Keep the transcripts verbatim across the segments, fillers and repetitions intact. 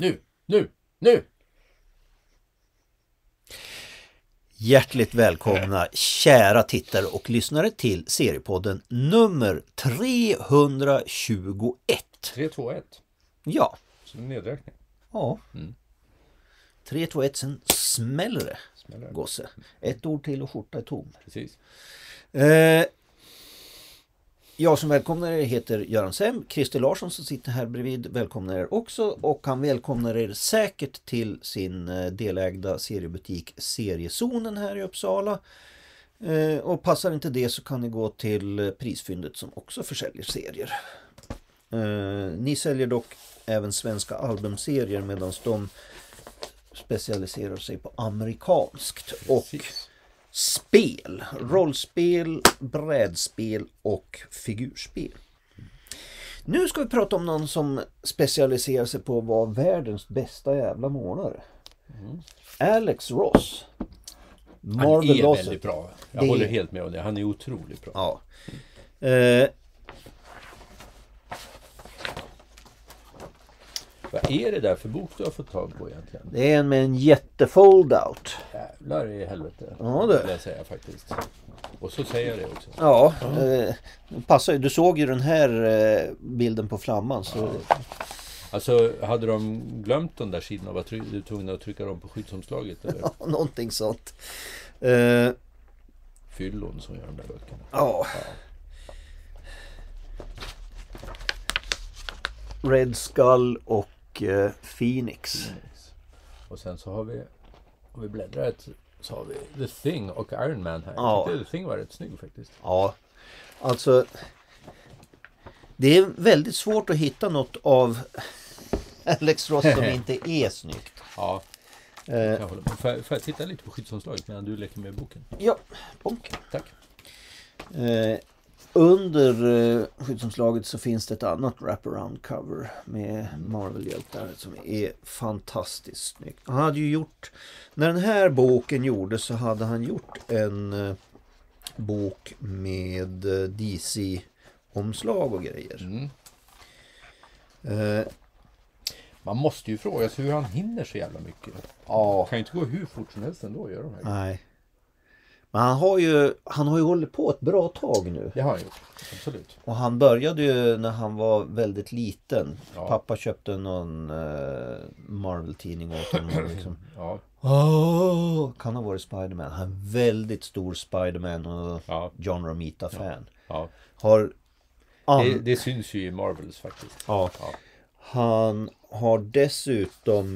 Nu, nu, nu! Hjärtligt välkomna kära tittare och lyssnare till seriepodden nummer trehundratjugoett. tre två ett. Ja. Som nedräkning. Ja. Mm. tre två ett, sen smäller det. Smäller det. Gosse. Ett ord till och skjorta är tom. Precis. Eh, jag som välkomnar er heter Göran Sem. Christer Larsson som sitter här bredvid välkomnar er också. Och han välkomnar er säkert till sin delägda seriebutik Seriezonen här i Uppsala. Eh, och passar inte det så kan ni gå till Prisfyndet som också försäljer serier. Eh, ni säljer dock även svenska albumserier medan de specialiserar sig på amerikanskt. Och Precis. spel, rollspel, brädspel och figurspel. Nu ska vi prata om någon som specialiserar sig på att vara världens bästa jävla målare. Mm. Alex Ross. Han Marvel är Ross. väldigt bra. Jag Det- håller helt med om det. Han är otroligt bra. Ja. Eh, Vad är det där för bok du har fått tag på egentligen? det är en med en jättefold-out. Jävlar i helvete. Ja, det. Vill jag säga faktiskt. Och så säger jag det också. Ja, eh, passar ju. Du såg ju den här eh, bilden på flamman. Så, Alltså, hade de glömt de där sidorna och var try- du tvungna att trycka dem på skyddsomslaget? Eller någonting sånt. Eh, fyllon som gör de där böckerna? ja. Red Skull och eh, Phoenix. Yes. Och sen så har vi, om vi bläddrar ett, så har vi The Thing och Iron Man här. Ja. Jag tyckte The Thing var rätt snygg faktiskt. Ja, alltså det är väldigt svårt att hitta något av Alex Ross som inte är snyggt. Ja, Eh, jag håller med. Får jag, får jag titta lite på skyddsomslaget medan du leker med boken? ja, bonk. Tack. Eh, under eh, skyddsomslaget så finns det ett annat wraparound cover med Marvel-hjältar som är fantastiskt snyggt. Han hade ju gjort, när den här boken gjordes så hade han gjort en eh, bok med eh, D C-omslag och grejer. Mm. Eh, Man måste ju fråga sig hur han hinner så jävla mycket. ja, Kan ju inte gå hur fort som helst ändå, gör de här. nej. Men han har ju han har ju hållit på ett bra tag nu. Det har han gjort, absolut. Och han började ju när han var väldigt liten. Ja. Pappa köpte någon eh, Marvel-tidning åt honom. Liksom. Ja, Oh, kan ha varit Spider-Man. Han är en väldigt stor Spider-Man och ja, John Romita-fan. ja. Har an- Det, det syns ju i Marvels faktiskt. ja. Ja. Han har dessutom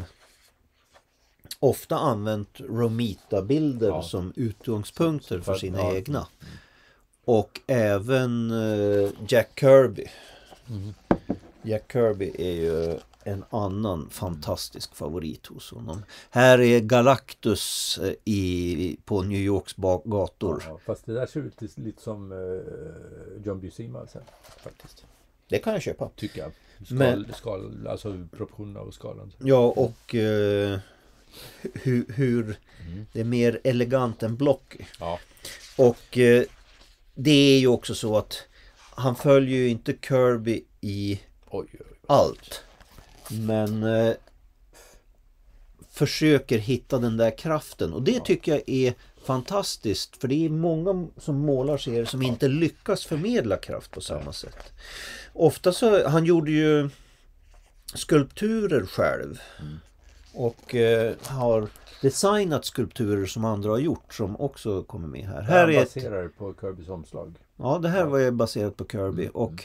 ofta använt Romita-bilder Ja. som utgångspunkter Så- för så- sina ja. egna. Och även eh, Jack Kirby. Mm. Jack Kirby är ju en annan fantastisk favorit hos honom. Här är Galactus eh, i, på New Yorks bak- gator. Ja, fast det där ser ut lite som uh, John Buscema sen, faktiskt. Det kan jag köpa. Tycker jag. Skal, Men- skal, alltså proportionerna och skalan. Ja, och eh, hur, hur Mm. det är mer elegant än block. Ja. Och eh, det är ju också så att han följer ju inte Kirby i Oj, oj, oj. allt. Men eh, försöker hitta den där kraften. Och det Ja. tycker jag är fantastiskt. För det är många som målar serier som Ja. inte lyckas förmedla kraft på samma Ja. sätt. Ofta så, han gjorde ju skulpturer själv. Mm. Och eh, har designat skulpturer som andra har gjort som också kommer med här. Här Här är ett, baserar på Kirbys omslag. ja, det här var ju baserat på Kirby. Mm. Och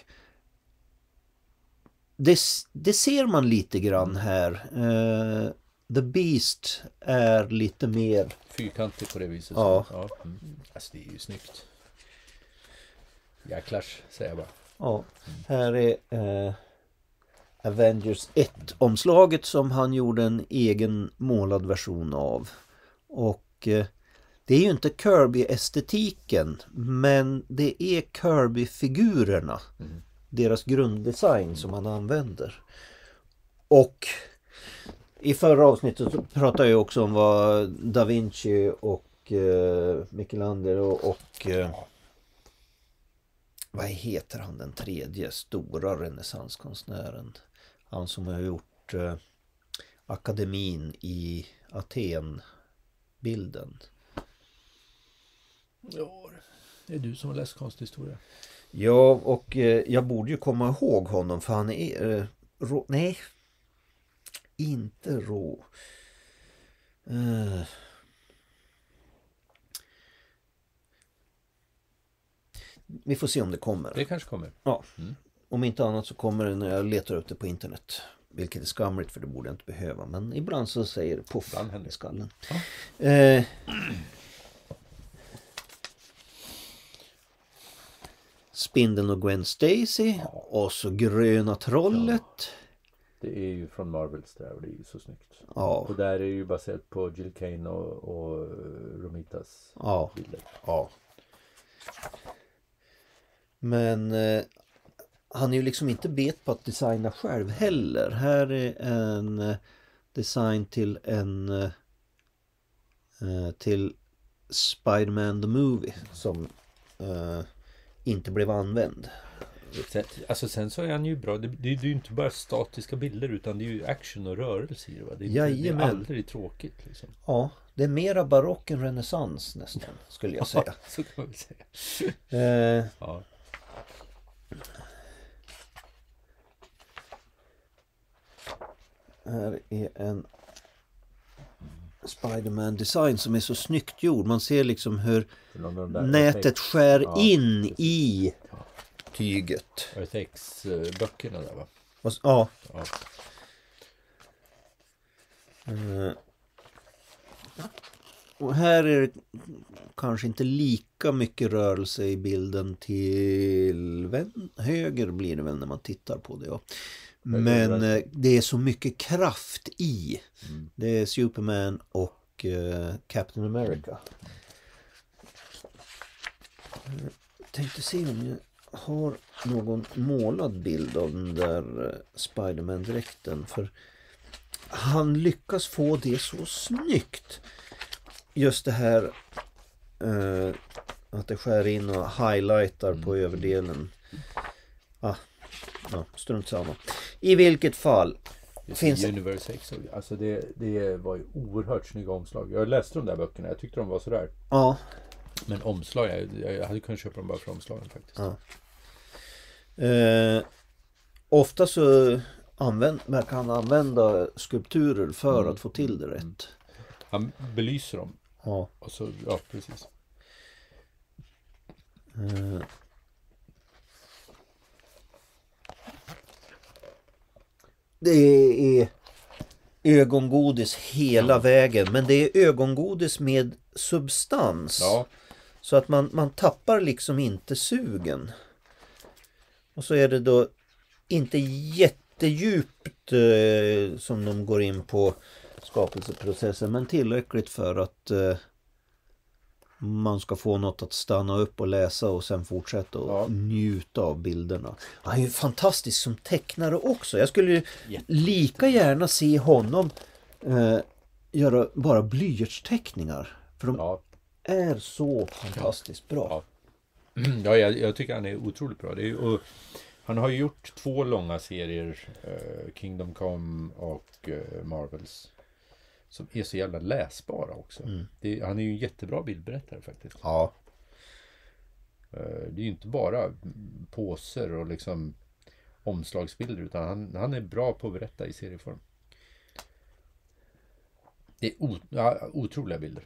det, det ser man lite grann här. Eh, The Beast är lite mer... Fyrkantig på det viset. Ja. Så. Ja. Mm. Alltså det är ju snyggt. Jäklars, säger jag bara. Ja, här är eh, Avengers ett-omslaget som han gjorde en egen målad version av. Och eh, det är ju inte Kirby-estetiken, men det är Kirby-figurerna. Mm. Deras grunddesign som han använder. Och i förra avsnittet så pratade jag också om vad Da Vinci och eh, Michelangelo och, och eh, vad heter han den tredje stora renässanskonstnären? Han som har gjort eh, akademin i Aten bilden. Ja, det är du som har läst konsthistoria. Ja, och eh, jag borde ju komma ihåg honom för han är eh, rå, nej, inte rå. Eh. Vi får se om det kommer. Det kanske kommer. Ja, mm. Om inte annat så kommer det när jag letar upp det på internet. Vilket är skamligt för det borde jag inte behöva. Men ibland så säger det poff i skallen. Ja. Eh. Spindeln och Gwen Stacy. Ja. Och så Gröna trollet. Ja. Det är ju från Marvels där och det är ju så snyggt. Ja. Och där är det ju baserat på Jill Kane och, och Romitas ja. bilder. Ja. Men eh, han är ju liksom inte bet på att designa själv heller. Här är en eh, design till en eh, till Spider-Man the Movie som eh, inte blev använd. Sen, alltså sen så är han ju bra. Det, det, det är ju inte bara statiska bilder utan det är ju action och rörelse i det. Va? Det, är, det är aldrig tråkigt liksom. Ja, det är mera barock än renässans nästan skulle jag säga. Ja, så kan man väl säga. Eh, ja. Här är en Spider-Man design som är så snyggt gjord. Man ser liksom hur nätet skär ja, in precis. I tyget. Earth X-böckerna där va? Ja. ja. Uh, och här är det kanske inte lika mycket rörelse i bilden till vän, höger blir det väl när man tittar på det. Ja. Men uh, det är så mycket kraft i. Mm. Det är Superman och uh, Captain America. Jag tänkte se om jag har någon målad bild av den där uh, Spider-Man-dräkten. För han lyckas få det så snyggt. Just det här uh, att det skär in och highlightar mm. på överdelen. Ah, ja, strunt samma. I vilket fall det finns Universe X. Alltså det, det var ju oerhört snygga omslag. Jag läste de där böckerna. Jag tyckte de var sådär. Ja. Men omslag, jag, jag hade kunnat köpa dem bara för omslagen faktiskt. Ja. Eh, ofta så använd, man kan använda skulpturer för mm. att få till det rätt. Han belyser dem. Ja. Och så, ja, precis. Eh. Det är ögongodis hela ja. vägen. Men det är ögongodis med substans. Ja. Så att man, man tappar liksom inte sugen. Och så är det då inte jättedjupt eh, som de går in på skapelseprocessen. Men tillräckligt för att eh, man ska få något att stanna upp och läsa och sen fortsätta och ja. njuta av bilderna. Han är ju fantastisk som tecknare också. Jag skulle ju lika gärna se honom eh, göra bara blyertsteckningar. För de ja. är så fantastiskt bra. Ja, ja jag, jag tycker han är otroligt bra. Det är, och han har gjort två långa serier, eh, Kingdom Come och eh, Marvels. Som är så jävla läsbara också. Mm. Det, han är ju en jättebra bildberättare faktiskt. Ja. Det är ju inte bara poser och liksom omslagsbilder utan han, han är bra på att berätta i serieform. Det är o, ja, otroliga bilder.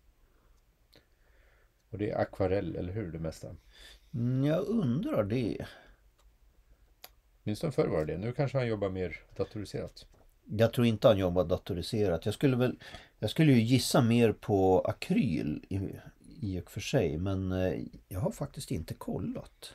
Och det är akvarell, eller hur det mesta? Mm, jag undrar det. Minst förr var det. Nu kanske han jobbar mer datoriserat. Jag tror inte han jobbar datoriserat. Jag skulle väl jag skulle ju gissa mer på akryl i, i och för sig, men eh, jag har faktiskt inte kollat.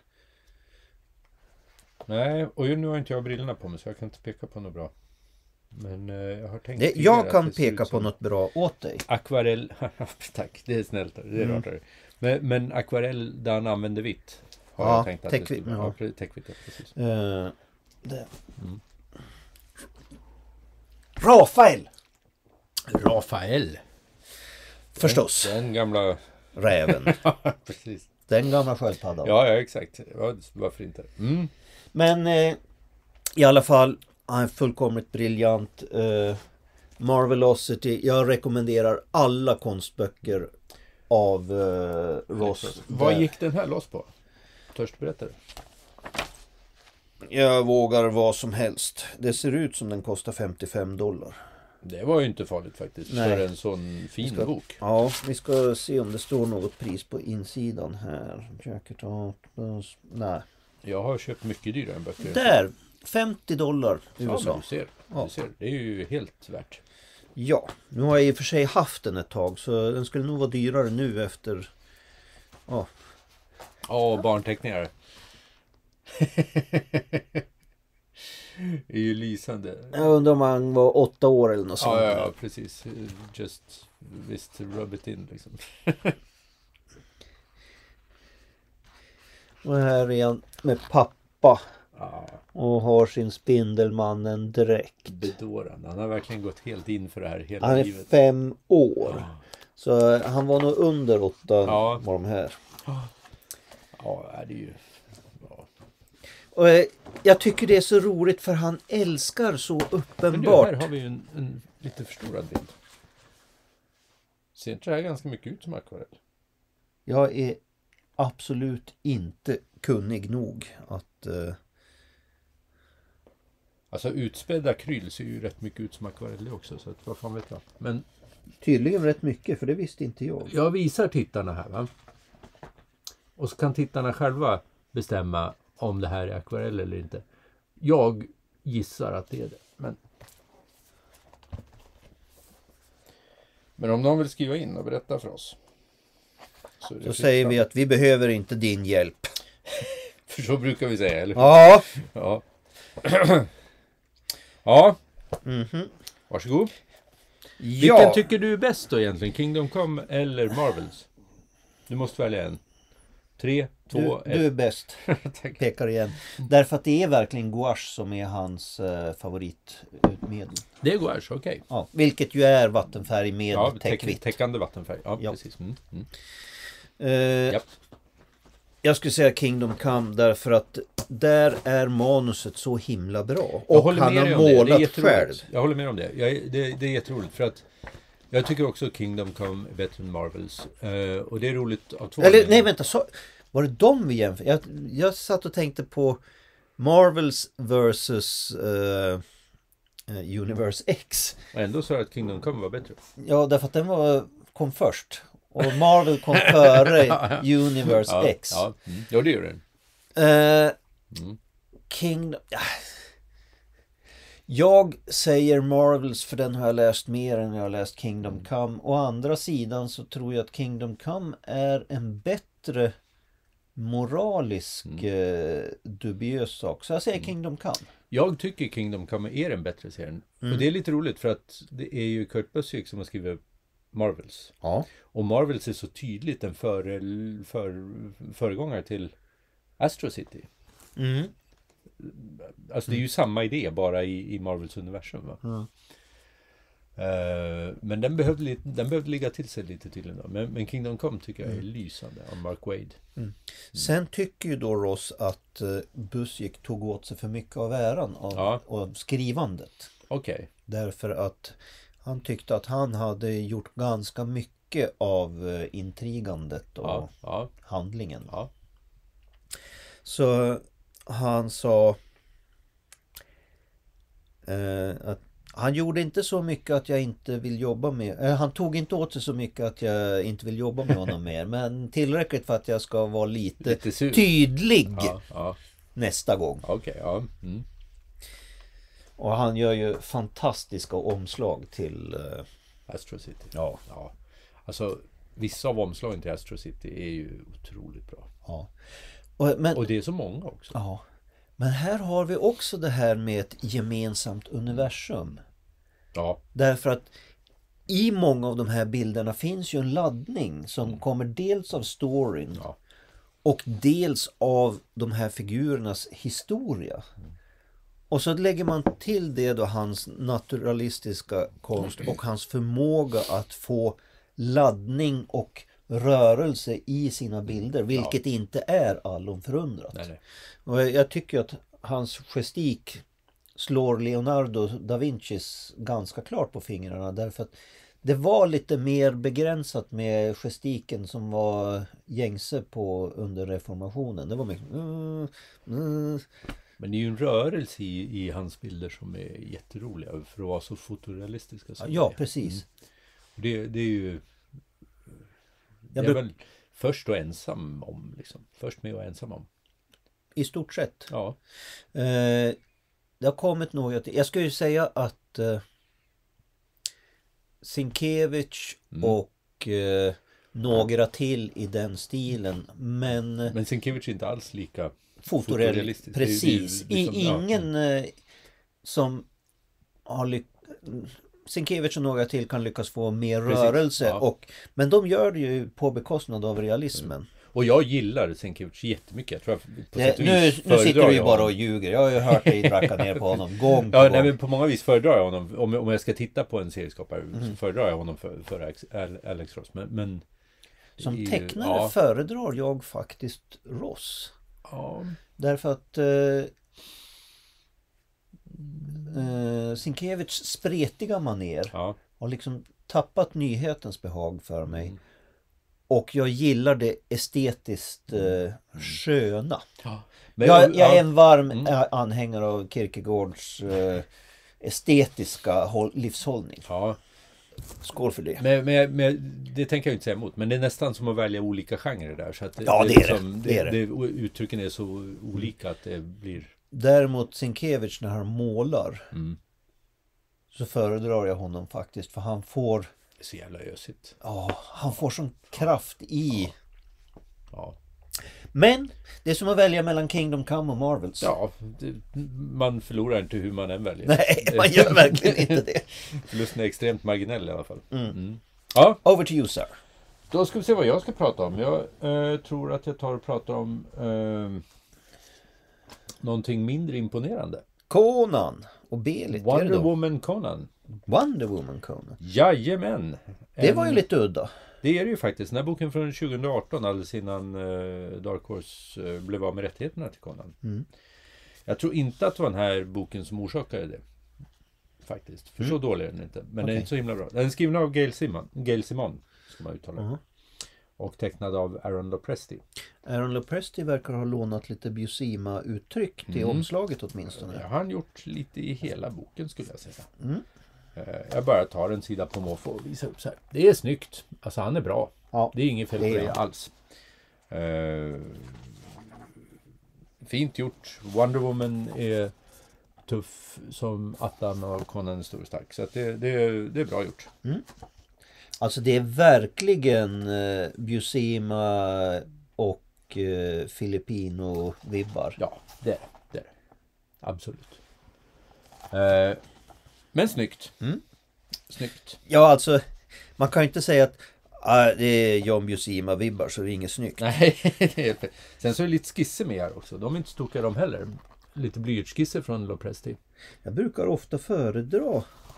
Nej, och nu har inte jag brillorna på mig så jag kan inte peka på något bra. Men eh, jag har tänkt det, jag kan peka på något bra åt dig. Akvarell, tack, det är snällt. Det är mm. rart. Men, men akvarell där han använder vitt har ja, jag tänkt att täckvitt, det skulle ja. ja, täckvitt, ja, precis. Uh, det. Mm. Rafael. Rafael. Förstås. Den, den gamla räven. Precis. Den gamla sköldpaddan. Ja, ja, exakt. Ja, varför inte? Mm. Men eh, i alla fall han är fullkomligt briljant. Eh, Marvelocity. Jag rekommenderar alla konstböcker av uh, Ross. Vad gick den här loss på? Törs du berätta det? Jag vågar vad som helst. Det ser ut som den kostar femtiofem dollar. Det var ju inte farligt faktiskt. Nej. För en sån fin ska, bok. Ja, vi ska se om det står något pris på insidan här. Jacket Atlas. Nej. Jag har köpt mycket dyrare än böcker. Där! femtio dollar i U S A. Ja, men du ser. Ja. Du ser. Det är ju helt värt. Ja, nu har jag i och för sig haft den ett tag. Så den skulle nog vara dyrare nu efter... Ja, ja barnteckningar. Det är ju lysande. Jag undrar om han var åtta år eller något sånt. Ja, ja, ja, precis. Just visst rub it in liksom. Och här är han med pappa. Ja. Och har sin Spindelmannen direkt. Bedårande. Han har verkligen gått helt in för det här hela han är livet. fem år. Ja. Så han var nog under åtta ja. var de här. Ja, det är ju... Ja. Och jag tycker det är så roligt för han älskar så uppenbart. Men nu, här har vi ju en, en lite förstorad bild. Ser inte det här ganska mycket ut som akvarell? Jag är absolut inte kunnig nog att... Uh... Alltså utspädd akryl ser ju rätt mycket ut som akvarell också. Så att, vad fan vet jag. Men... Tydligen rätt mycket, för det visste inte jag. Jag visar tittarna här, va? Och så kan tittarna själva bestämma om det här är akvarell eller inte. Jag gissar att det är det. Men, men om någon vill skriva in och berätta för oss. Så då säger vi att vi behöver inte din hjälp. För så brukar vi säga, eller? Ja. Ja. Ja. Mm-hmm. Varsågod. Ja. Vilken tycker du är bäst då egentligen? Kingdom Come eller Marvels? Du måste välja en. Tre, två, du, ett. du är bäst. Pekar igen. Därför att det är verkligen gouache som är hans uh, favoritutmedel. Det är gouache, okej. Okay. Ja, vilket ju är vattenfärg med ja, täckvitt. Täckande vattenfärg, ja, ja. precis. Mm. Mm. Uh, Japp. Jag skulle säga Kingdom Come därför att där är manuset så himla bra. Och han har målat det. Det själv. Jag håller med om det. Jag, det. Det är jätteroligt för att jag tycker också Kingdom Come är bättre än Marvels. Uh, och det är roligt av två. Eller nej vänta, så, var det de vi jämför? Jag, jag satt och tänkte på Marvels versus uh, Universe X. Och ändå sa jag att Kingdom Come var bättre. Ja, därför att den var, kom först. Och Marvel kom före Universe ja, X. Ja, mm. ja, det gör den. Uh, mm. Kingdom... Jag säger Marvels för den har jag läst mer än jag har läst Kingdom Come. Å andra sidan så tror jag att Kingdom Come är en bättre moralisk mm. eh, dubiös sak. Så jag säger mm. Kingdom Come. Jag tycker Kingdom Come är den bättre serien. Mm. Och det är lite roligt för att det är ju Kurt Busiek som har skrivit Marvels. Ja. Och Marvels är så tydligt en före, för, föregångare till Astro City. Mm. Alltså det är ju mm. samma idé bara i, i Marvels universum, va? Mm. Uh, men den behövde, li- den behövde ligga till sig lite tydligen då. Men, men Kingdom Come tycker jag är mm. lysande av Mark Waid. Mm. Mm. Sen tycker ju då Ross att uh, Busiek tog åt sig för mycket av äran av, ja. av skrivandet. Okej. Okay. Därför att han tyckte att han hade gjort ganska mycket av uh, intrigandet och ja. Ja. handlingen. Ja. Så han sa uh, att han gjorde inte så mycket att jag inte vill jobba med. Eh, han tog inte åt sig så mycket att jag inte vill jobba med honom mer. Men tillräckligt för att jag ska vara lite, lite tydlig ja, ja. nästa gång. Okej, okay, ja. Mm. Och han gör ju fantastiska omslag till uh... Astro City. Ja. ja. Alltså vissa av omslagen till Astro City är ju otroligt bra. Ja. Och, men... Och det är så många också. Ja. Men här har vi också det här med ett gemensamt universum. Ja. Därför att i många av de här bilderna finns ju en laddning som mm. kommer dels av storyn ja. och dels av de här figurernas historia. Mm. Och så lägger man till det då hans naturalistiska konst och hans förmåga att få laddning och rörelse i sina bilder, vilket ja. inte är allom förundrat. Nej, nej. Och jag tycker att hans gestik slår Leonardo da Vincis ganska klart på fingrarna, därför att det var lite mer begränsat med gestiken som var gängse på under reformationen. Det var mycket... Mm, mm. Men det är ju en rörelse i, i hans bilder som är jätteroliga för att vara så fotorealistiska som Ja, det är. precis. Mm. Det, det är ju... Det Jag är bruk- väl först och ensam om, liksom. Först med och ensam om. I stort sett. Ja. Eh, det har kommit något... Jag skulle ju säga att eh, Sienkiewicz Mm. och eh, några till i den stilen, men... Men Sienkiewicz är inte alls lika Fotorealistiskt. Precis. Det är ju- det är ju I, liksom- ja. ingen eh, som har lyckats... Sienkiewicz och några till kan lyckas få mer Precis, rörelse. ja. Och, men de gör det ju på bekostnad av realismen. Och jag gillar Sienkiewicz jättemycket. Jag tror jag på Det, sätt och nu vis nu sitter föredrar du ju jag bara honom. och ljuger. Jag har ju hört dig dracka ner på honom gång på Ja, gång. nej, men på många vis föredrar jag honom. Om, om jag ska titta på en serieskapare Mm. så föredrar jag honom för, för Alex, Alex Ross. Men, men Som i- tecknare ja, föredrar jag faktiskt Ross. ja, Därför att eh, eh, Sienkiewicz spretiga maner ja. har liksom tappat nyhetens behag för mig. Mm. Och jag gillar det estetiskt eh, sköna. Ja. Men, Jag, jag är ja, en varm Mm. eh, anhängare av Kierkegaards eh, estetiska håll, livshållning. ja. Skål för det. Men, men, men det tänker jag inte säga emot. Men det är nästan som att välja olika genrer där. Så att det, Ja, det är det. liksom- Det är det. det. Uttrycken är så olika att det blir... Däremot Sienkiewicz när han målar Mm, så föredrar jag honom faktiskt. För han får, det är så jävla ösigt. ja, han får sån kraft i. Ja. Men det är som att välja mellan Kingdom Come och Marvels. Ja, det, man förlorar inte hur man än väljer. Nej, man gör verkligen inte det. Förlusten är extremt marginell i alla fall. Mm. Mm. Ja, Over to you, sir. då ska vi se vad jag ska prata om. Jag eh, tror att jag tar och pratar om eh, någonting mindre imponerande. Conan och Belit. är det Wonder då? Woman Conan. Wonder Woman Conan. Jajamän! Det En- var ju lite udda. Det är det ju faktiskt. Den här boken från tjugo arton, alldeles innan eh, Dark Horse eh, blev av med rättigheterna till Conan. Mm. Jag tror inte att det var den här boken som orsakade det. Faktiskt. För så dålig är den inte. Men den är Okej. inte så himla bra. Den är skriven av Gail Simon. Gail Simon ska man uttala. Mhm. Och tecknad av Aaron Lopresti. Aaron Lopresti verkar ha lånat lite Buscema-uttryck till Mm. omslaget åtminstone. Det har han gjort lite i hela boken skulle jag säga. Mm. Eh, Jag bara tar en sida på måfå och visar upp så här. Det är snyggt. Alltså han är bra. Ja. Det är inget fel på Det är det han. alls. Eh, fint gjort. Wonder Woman är tuff som attan och Conan är stor och stark. Så att det, det, det är bra gjort. Alltså det är verkligen eh, Buscema och eh, Filipino-vibbar. Ja, det är det. det, är det. Absolut. Eh, men snyggt. Mm. Snyggt. Ja, alltså man kan ju inte säga att ah, det är John Buscema-vibbar så det är inget snyggt. Nej, det är fel. Sen så är det lite skisser med här också. De är inte så tokiga de heller. Lite blyertsskisser från Lopresti. Jag brukar ofta föredra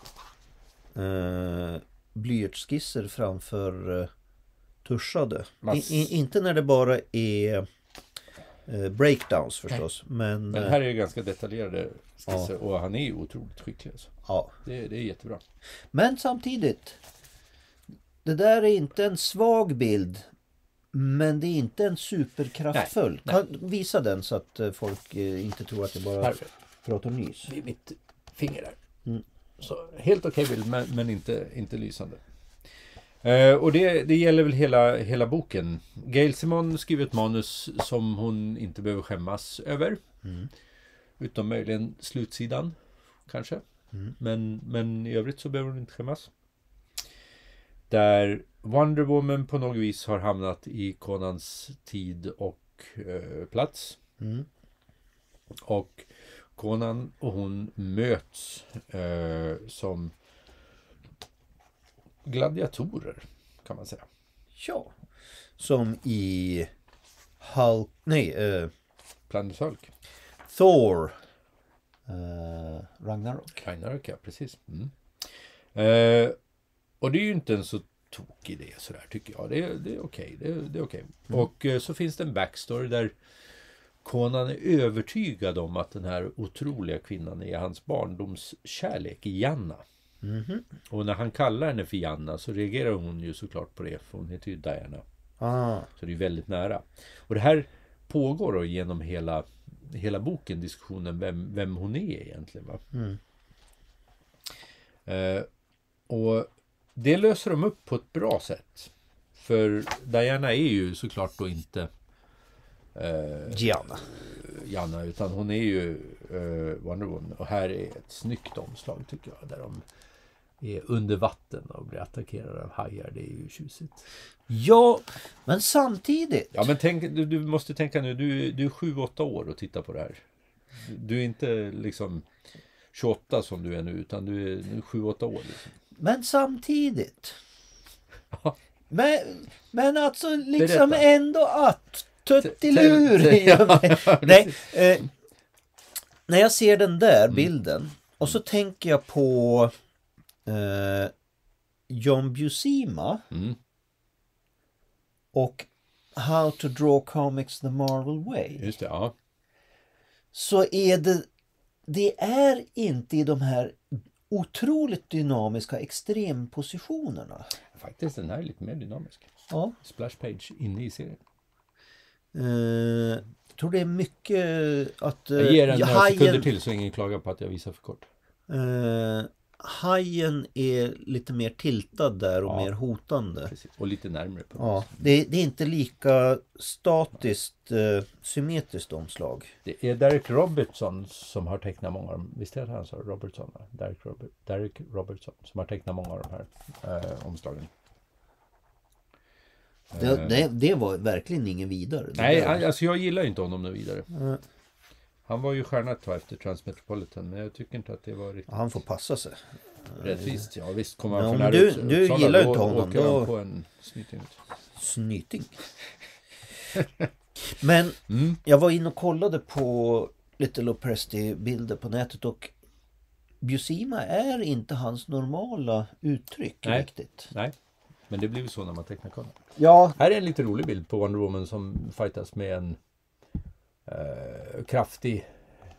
eh, blyertsskisser framför eh, tuschade. Mass- I, i, inte när det bara är eh, breakdowns förstås. Men, Men eh, här är det ganska detaljerade skisser. Och han är ju otroligt skicklig. Alltså. ja. Det, det är jättebra. Men samtidigt, det där är inte en svag bild. Men det är inte en superkraftfull. Nej, Kan visa den så att eh, folk eh, inte tror att det bara Här pratar nys. vid mitt finger där. Mm. Så helt okej bild, men, men inte, inte lysande. Eh, och det, det gäller väl hela, hela boken. Gail Simon skriver ett manus som hon inte behöver skämmas över. Mm. Utom möjligen slutsidan, kanske. Mm. Men, men i övrigt så behöver hon inte skämmas. Där Wonder Woman på något vis har hamnat i Conans tid och eh, plats. Mm. Och Conan och hon möts eh, som gladiatorer, kan man säga. Ja. Som i Hulk, nej, eh, Planet Hulk. Thor eh, Ragnarok. Ragnarok, ja, precis. Mm. Eh, och det är ju inte en så tokig idé sådär, tycker jag. Det, är- det är okej. Det, är- det är okej. Och eh, så finns det en backstory där Conan är övertygad om att den här otroliga kvinnan är hans barndomskärlek, Janna. Mhm. Och när han kallar henne för Janna så reagerar hon ju såklart på det, för hon heter ju Diana. Ah. Så det är väldigt nära. Och det här pågår då genom hela, hela boken, diskussionen vem, vem hon är egentligen. Va? Mm. Eh, och det löser de upp på ett bra sätt. För Diana är ju såklart då inte eh, Gianna. Janna, utan hon är ju eh, Wonder Woman. Och här är ett snyggt omslag tycker jag, där de är under vatten och blir attackerade av hajar. Det är ju tjusigt. Ja, men samtidigt. Ja, men tänk, du, du måste tänka nu, du, du är sju åtta år och tittar på det här. Du, du är inte liksom tjugoåtta som du är nu, utan du är nu sju åtta år. Liksom. Men samtidigt. Ja. Men, men alltså liksom Berätta. ändå att tuttilur. T- t- ja, Nej, eh, när jag ser den där bilden och så tänker jag på eh, John Buscema Mm. och How to Draw Comics the Marvel Way. Just det, ja. Så är det, det är inte i de här otroligt dynamiska extrempositionerna. Faktiskt, den här är lite mer dynamisk. Ja. Splash page inne i serien. Eh, jag tror det är mycket att eh, Jag ger den några hajen, sekunder till så ingen klagar på att jag visar för kort. eh, hajen är lite mer tiltad där och Ja. mer hotande. Precis. Och lite närmare på. Ja, det, det är inte lika statiskt eh, symmetriskt omslag. Det är Derek Robertson som har tecknat många av dem. Visst är det han sa Robertson? Va? Derek, Robert, Derek Robertson som har tecknat många av de här eh, omslagen. Det, Eh, det, det var verkligen ingen vidare. Det Nej, där- alltså jag gillar inte honom nu vidare. Mm. Han var ju stjärna ett tag efter Transmetropolitan, men jag tycker inte att det var riktigt Han får passa sig. rättvist. Ja visst, kommer Ja, han från men här du- ut- du Uppsala, gillar då inte honom, åker då- han på en snyting. Snyting. Men Mm. jag var inne och kollade på lite Lopresti-bilder på nätet och Buscema är inte hans normala uttryck Nej. riktigt. Nej, men det blir ju så när man tecknar Conan. Ja, Här är en lite rolig bild på Wonder Woman som fightas med en eh, kraftig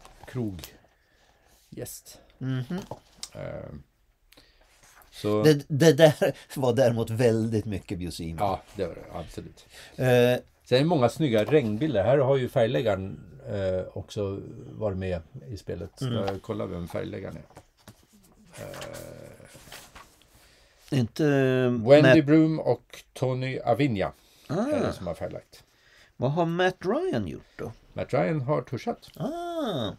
kroggäst. mhm. Eh, så det, det där var däremot väldigt mycket Buscema. ja, det var det absolut. Eh, Sen är det många snygga regnbilder. Här har ju färgläggaren eh, också varit med i spelet. Mm. Jag kollar vem färgläggaren är. inte... Wendy Matt, Broom och Tony Avinia är det ah, som har färglagt. vad har Matt Ryan gjort då? Matt Ryan har tuschat. Ah,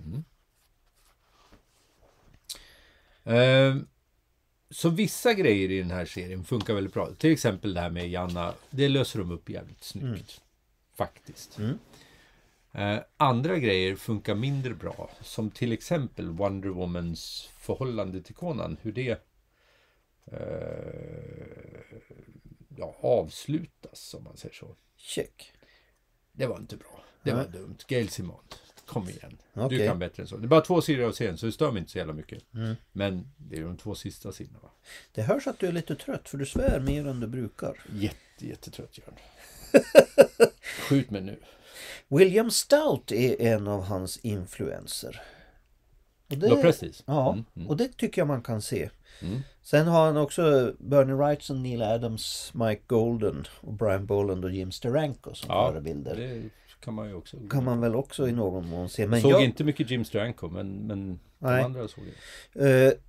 Eh, så vissa grejer i den här serien funkar väldigt bra. Till exempel det här med Janna. Det löser de upp jävligt snyggt. Mm. Faktiskt. Mm. Eh, andra grejer funkar mindre bra. Som till exempel Wonder Womans förhållande till Conan. Hur det eh, ja, avslutas, om man säger så. check. Det var inte bra. Det Nej. var dumt. Gail Simone, kom igen. Okej. Du kan bättre än så. Det är bara två sidor av serien, så det stör mig inte så jävla mycket. Mm. Men det är de två sista sidorna, va? Det hörs att du är lite trött för du svär mer än du brukar. Jätte, jättetrött, Jörn. Skjut mig nu. William Stout är en av hans influenser. Och det, Då precis. ja, Mm, mm. och det tycker jag man kan se. Mm. Sen har han också Bernie Wrightson, Neil Adams, Mike Golden och Brian Boland och Jim Steranko som Ja, förebilder. det kan man ju också. Kan man väl också i någon mån se. Men såg jag, inte mycket Jim Steranko, men, men de Nej. andra såg jag. eh,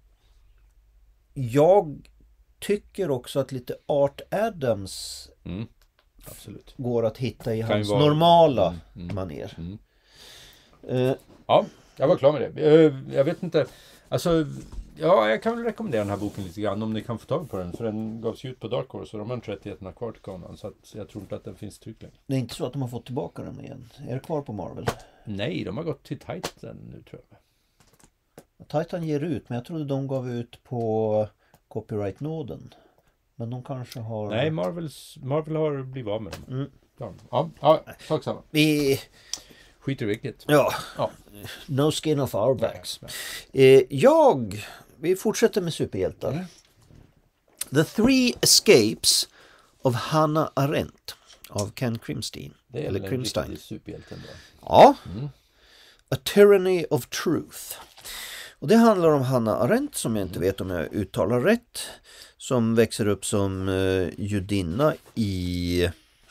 jag tycker också att lite Art Adams Mm. Absolut. går att hitta i Kan ju hans vara- normala Mm, mm. manér. Mm. Eh, Ja, jag var klar med det. Eh, Jag vet inte. Alltså, ja, jag kan väl rekommendera den här boken lite grann om ni kan få tag på den. För den gavs ju ut på Dark Horse och de har inte rättigheterna kvar till Conan. Så att jag tror inte att den finns tryckt längre. det är inte så att de har fått tillbaka den igen. Är det kvar på Marvel? Nej, de har gått till Titan nu, tror jag. Titan ger ut, men jag trodde de gav ut på copyright-nåden. Men de kanske har... Nej, Marvels, Marvel har blivit av med dem. Mm. Ja, ja, ja sak samma. Vi... Skit i vilket. Ja. Ja. No skin off our backs. Nej, Eh, jag... Vi fortsätter med superhjältar. The Three Escapes of Hannah Arendt av Ken Krimstein. Det är eller väl en Krimstein. riktig superhjälte ändå. Ja. Mm. A Tyranny of Truth. Och det handlar om Hannah Arendt, som jag inte vet om jag uttalar rätt, som växer upp som uh, judinna i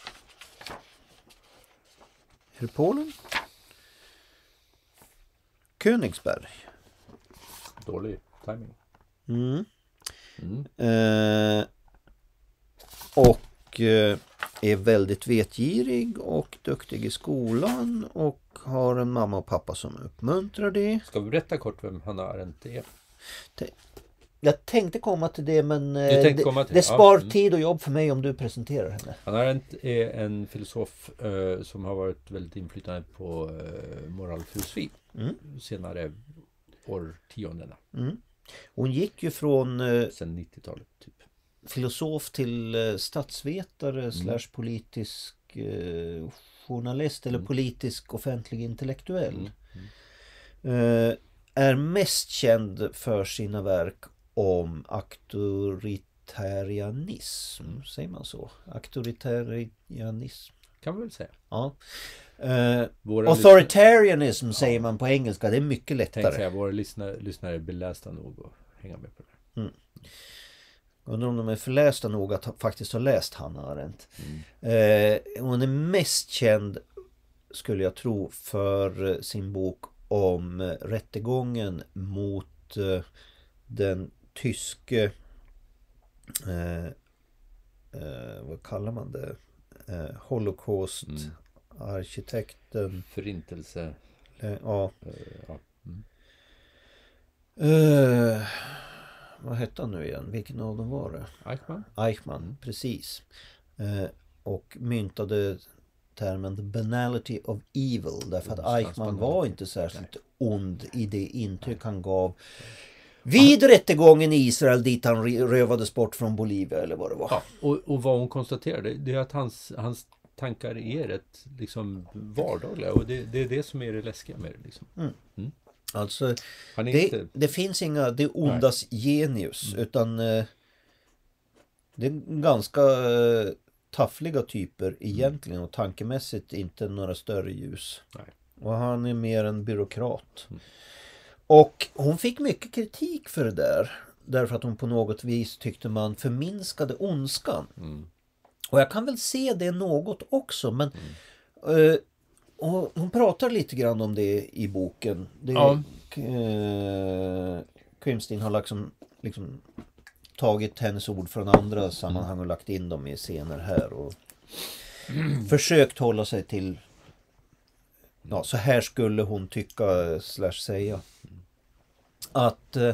är det Polen? Königsberg. Dålig timing. Mm. Mm. Eh, och eh, är väldigt vetgirig och duktig i skolan och har en mamma och pappa som uppmuntrar det. Ska vi berätta kort vem Hannah Arendt är? Jag tänkte komma till det, men eh, tänkte det, komma till det det. spar Ja, mm. tid och jobb för mig om du presenterar henne. Hannah Arendt är en filosof eh, som har varit väldigt inflytande på eh, moralfilosofi Mm. senare årtiondena. Mm. Hon gick ju från eh, Sen nittiotalet typ. filosof till eh, statsvetare Mm. slash politisk eh, journalist eller Mm. politisk offentlig intellektuell. Mm. Eh, är mest känd för sina verk om auktoritarianism. Mm. Säger man så? Auktoritarianism. Kan vi väl säga. Ja. Eh, Våra authoritarianism lyssnare- säger Ja. man på engelska. Det är mycket Tänk lättare. säga, våra lyssnare, lyssnare är belästa nog att hänga med på det. Mm. Undrar om de är förlästa nog att ha, faktiskt ha läst Hannah Arendt. Mm. Eh, hon är mest känd, skulle jag tro, för eh, sin bok om eh, rättegången mot eh, den tyske eh, eh, vad kallar man det? Eh, Holocaust Mm. arkitekten. Förintelse. Eh, ja. Eh, ja. Mm. Eh, vad hette han nu igen? Vilken av dem var det? Eichmann. Eichmann, Mm. precis. Eh, och myntade termen the banality of evil, därför att Ondskans Eichmann var banalitet. inte särskilt ond i det intryck han gav vid rättegången i Israel, dit han rövades bort från Bolivia eller vad det var. Ja, och, och vad hon konstaterade, det är att hans, hans tankar är rätt liksom vardagliga, och det, det är det som är det läskiga med det liksom. Mm. Mm. Alltså, Han är det, inte... det finns inga, det ondas genius, Mm. utan eh, det är ganska eh, taffliga typer egentligen, och tankemässigt inte några större ljus. Nej. Och han är mer en byråkrat. Mm. Och hon fick mycket kritik för det där, därför att hon på något vis tyckte man förminskade ondskan. Mm. Och jag kan väl se det något också, men Mm. eh, och hon pratar lite grann om det i boken. Det, Ja. eh, Krimstein har liksom, liksom tagit hennes ord från andra sammanhang och lagt in dem i scener här och försökt hålla sig till, ja, så här skulle hon tycka slash säga. Att eh,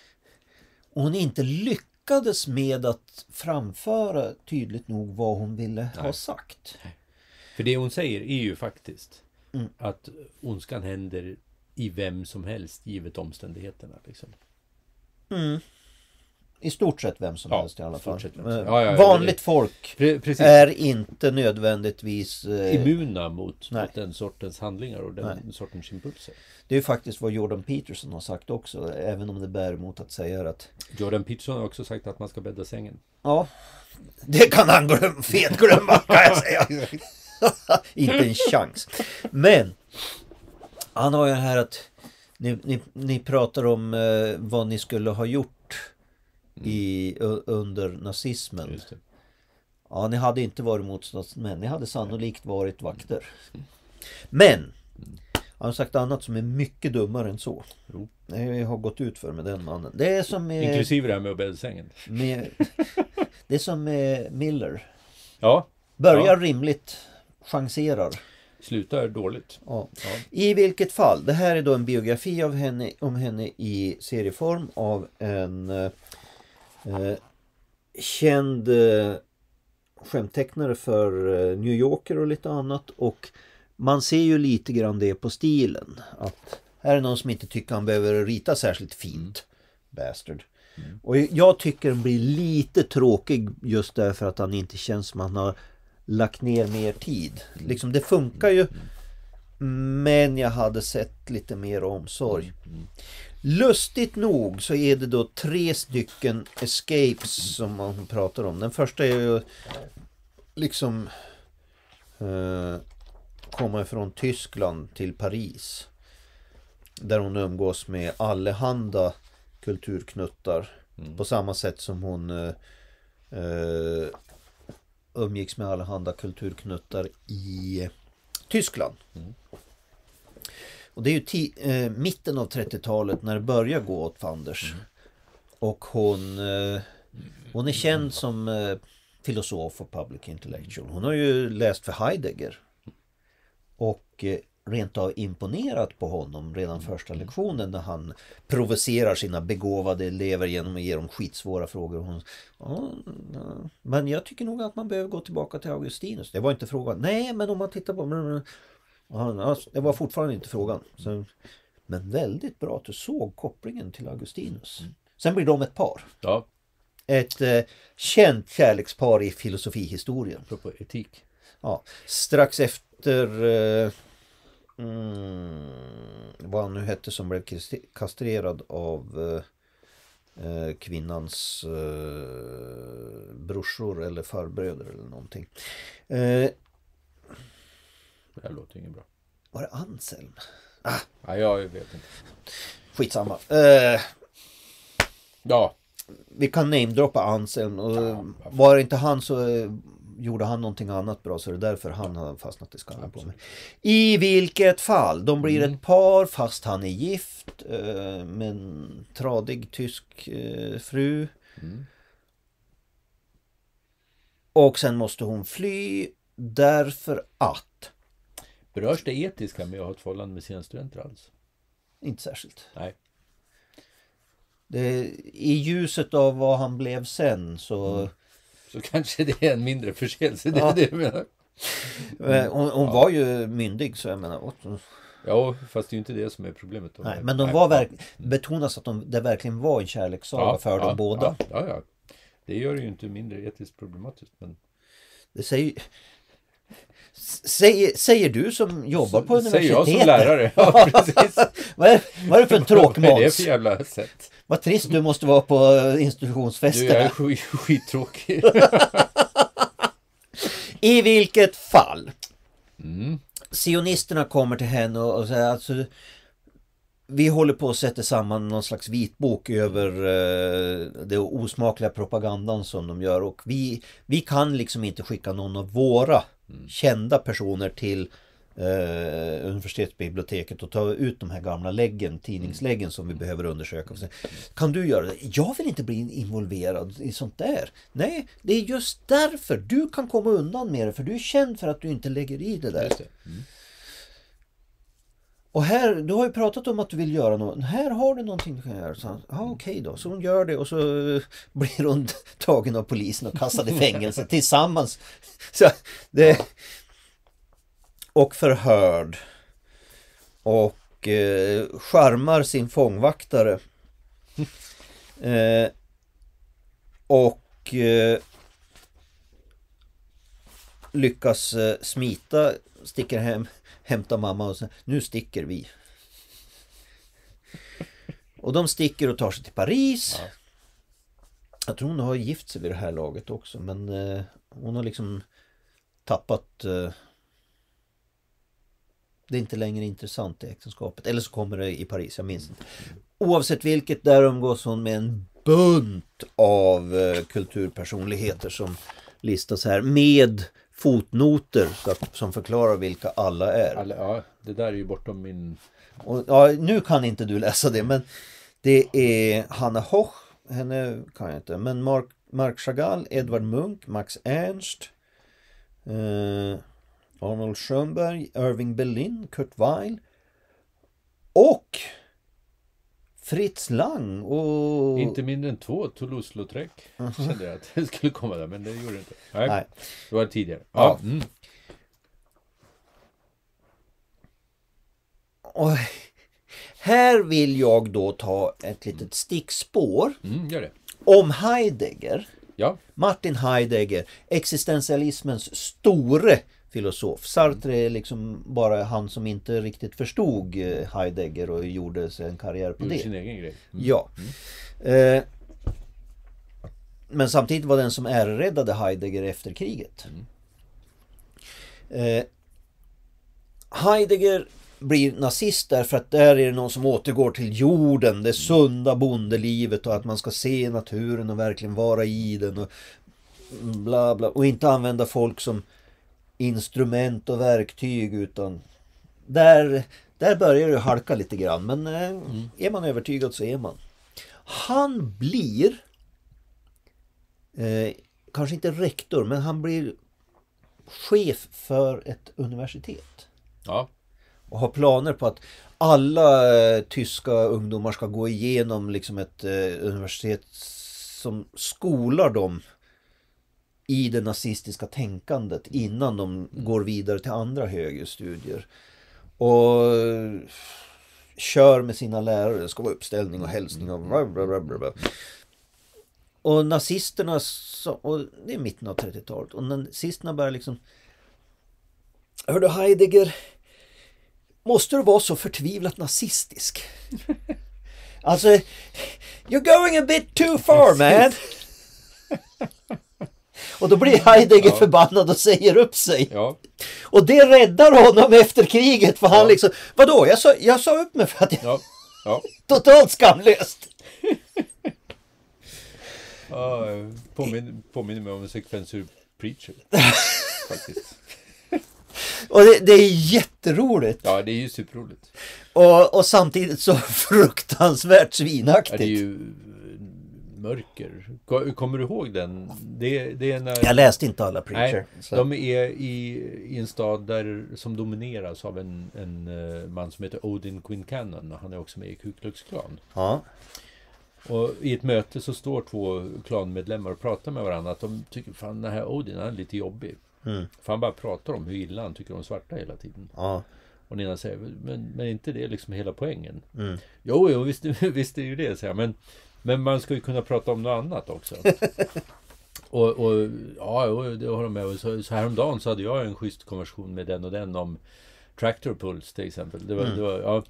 hon inte lyckades med att framföra tydligt nog vad hon ville ha Nej. sagt. För det hon säger är ju faktiskt Mm. att ondskan händer i vem som helst, givet omständigheterna liksom. Mm. I stort sett vem som Ja, helst i alla fall. stort sett vem som- Men Ja, ja, ja, vanligt det- folk Pre- precis. är inte nödvändigtvis... Eh, Immuna mot, Nej. mot den sortens handlingar och den Nej. sortens impulser. det är ju faktiskt vad Jordan Peterson har sagt också, även om det bär emot att säga att Jordan Peterson har också sagt att man ska bädda sängen. ja, det kan han glömma, fet glömma kan jag säga. Inte en chans. Men han har ju här att ni, ni, ni pratar om eh, vad ni skulle ha gjort i, u- under nazismen. Just det. Ja, ni hade inte varit motståndsmän. Ni hade sannolikt varit vakter. Men han har sagt annat som är mycket dummare än så. Jo. Jag har gått ut för med den mannen. Det är som med, Inklusive det här med att bädda sängen. med det är som med Miller. Ja, Börjar Ja. rimligt, chanserar. slutar dåligt. Ja. Ja. I vilket fall, det här är då en biografi av henne, om henne i serieform av en eh, eh, känd eh, skämttecknare för eh, New Yorker och lite annat, och man ser ju lite grann det på stilen, att här är någon som inte tycker han behöver rita särskilt fint. Bastard. Mm. Och jag tycker den blir lite tråkig just därför att han inte känns som han har lagt ner mer tid. Mm. Liksom det funkar ju, men jag hade sett lite mer omsorg. Mm. Lustigt nog så är det då tre stycken escapes som man pratar om. Den första är ju liksom eh, komma från Tyskland till Paris. Där hon umgås med allehanda kulturknuttar. Mm. På samma sätt som hon eh, eh, umgicks med allehanda kulturknuttar i Tyskland. Mm. Och det är ju ti- eh, mitten av trettiotalet när det börjar gå åt fanders. Mm. Och hon, eh, hon är känd som eh, filosof och public intellectual. Hon har ju läst för Heidegger. Och eh, rent av imponerat på honom redan första lektionen när han provocerar sina begåvade elever genom att ge dem skitsvåra frågor. Hon, ja, ja, men jag tycker nog att man behöver gå tillbaka till Augustinus. Det var inte frågan. Nej, men om man tittar på... Men, ja, det var fortfarande inte frågan. Så, men väldigt bra att du såg kopplingen till Augustinus. Sen blir de ett par. Ja. Ett eh, känt kärlekspar i filosofihistorien. Apropå etik. Ja, strax efter... Eh, Mm, vad han nu hette som blev kastrerad av eh, kvinnans eh, brorsor eller farbröder eller någonting. Eh, det här låter inget bra. Var det Anselm? Ah. Ja, jag vet inte. Skitsamma. Eh, ja. Vi kan namedroppa Anselm. Och ja, var det inte han så... Eh, gjorde han någonting annat bra så är det därför han har fastnat i skallen på mig. I vilket fall, de blir mm. ett par fast han är gift eh, med en tradig tysk eh, fru. Mm. Och sen måste hon fly därför att... Berörs det etiska med att ha ett förhållande med sina studenter alls? Inte särskilt. Nej. Det, i ljuset av vad han blev sen så... Mm. Så kanske det är en mindre förseelse, det är det jag menar. Hon, hon ja. var ju myndig, så jag menar... Ja, fast det är ju inte det som är problemet. Nej, men de var verk... betonas att de, det verkligen var en kärlekssaga ja, för ja, dem båda. Ja, ja, ja. Det gör det ju inte mindre etiskt problematiskt, men... Det säger... Säger, säger du som jobbar på universitetet? Säger jag som lärare, ja precis. vad, är, vad är det för en tråkmåns? Vad är det för jävla sätt? Vad trist du måste vara på institutionsfesterna. Du är skit, skittråkig. I vilket fall. Mm. Sionisterna kommer till henne och, och säger alltså, vi håller på att sätta samman någon slags vitbok över eh, det osmakliga propagandan som de gör. Och vi, vi kan liksom inte skicka någon av våra mm. kända personer till eh, universitetsbiblioteket och ta ut de här gamla läggen, tidningsläggen som vi behöver undersöka. Kan du göra det? Jag vill inte bli involverad i sånt där. Nej, det är just därför du kan komma undan med det, för du är känd för att du inte lägger i det där. Just det. Mm. Och här, du har ju pratat om att du vill göra något. Här har du någonting du kan göra. Så, ja, okej då. Så hon gör det och så blir hon tagen av polisen och kastad i fängelse tillsammans. Så det... Och förhörd. Och eh, charmar sin fångvaktare. Eh, och eh, lyckas eh, smita, sticker hem, hämtar mamma och säger, nu sticker vi. Och de sticker och tar sig till Paris. Ja. Jag tror hon har gift sig vid det här laget också, men eh, hon har liksom tappat... Eh, det är inte längre intressant i äktenskapet. Eller så kommer det i Paris, jag minns inte. Oavsett vilket, där umgås hon med en bunt av eh, kulturpersonligheter som listas här med fotnoter som förklarar vilka alla är. Alla, ja, det där är ju bortom min... Och, ja, nu kan inte du läsa det, men det är Hanna Hoch, henne kan jag inte, men Mark, Marc Chagall, Edvard Munch, Max Ernst, eh, Arnold Schönberg, Irving Berlin, Kurt Weill och Fritz Lang och... Inte mindre än två Toulouse-Lautrec. Uh-huh. Kände jag att det skulle komma där, men det gjorde det inte. Nej, Nej. Det var det tidigare. Ja. Ja. Mm. Och här vill jag då ta ett litet stickspår mm, gör det. om Heidegger. Ja. Martin Heidegger, existentialismens store filosof. Sartre är liksom bara han som inte riktigt förstod Heidegger och gjorde sig en karriär på gjorde det. sin egen grej. Mm. Ja. Mm. Eh, men samtidigt var den som ärräddade Heidegger efter kriget. Eh, Heidegger blir nazist därför att där är det någon som återgår till jorden, det sunda bondelivet och att man ska se naturen och verkligen vara i den och bla bla, och inte använda folk som instrument och verktyg, utan där, där börjar det halka lite grann, men eh, mm. är man övertygad så är man. Han blir eh, kanske inte rektor, men han blir chef för ett universitet. Ja. Och har planer på att alla eh, tyska ungdomar ska gå igenom liksom ett eh, universitet som skolar dem i det nazistiska tänkandet innan de går vidare till andra högre studier. Och eh, kör med sina lärare. Det ska vara uppställning och hälsning och bla bla bla bla. Och nazisterna, så, och det är mitten av trettiotalet, och nazisterna börjar liksom: hör du Heidegger, måste du vara så förtvivlat nazistisk? Alltså, you're going a bit too far, man. Och då blir Heidegger ja. förbannad och säger upp sig. Ja. Och det räddar honom efter kriget, för han ja. liksom, vadå, jag sa, jag sa upp mig för att jag... Ja. Ja. Totalt skamlöst. Ja, påminner, påminner mig om en sekvens ur Preacher. Faktiskt. Och det, det är jätteroligt. Ja, det är ju superroligt. Och, och samtidigt så fruktansvärt svinaktigt. Ja, det är ju mörker. Kommer du ihåg den? Det, det är när... Jag läste inte alla Preacher. Nej, de är i, i en stad där, som domineras av en, en uh, man som heter Odin Quincannon. Han är också med i Ku Klux Klan. Ja. Och i ett möte så står två klanmedlemmar och pratar med varandra att de tycker, fan, den här Odin han är lite jobbig. Mm. För han bara pratar om hur illa han tycker om svarta hela tiden. Ja. Och Nina säger, men, men inte det liksom hela poängen? Mm. Jo, jo visst, visst är ju det, säger jag. Men, men man ska ju kunna prata om något annat också. och, och ja, det har de med. Så, så häromdagen så hade jag en schysst konversation med den och den om Tractor Pulse till exempel. Det var, mm. det var, ja,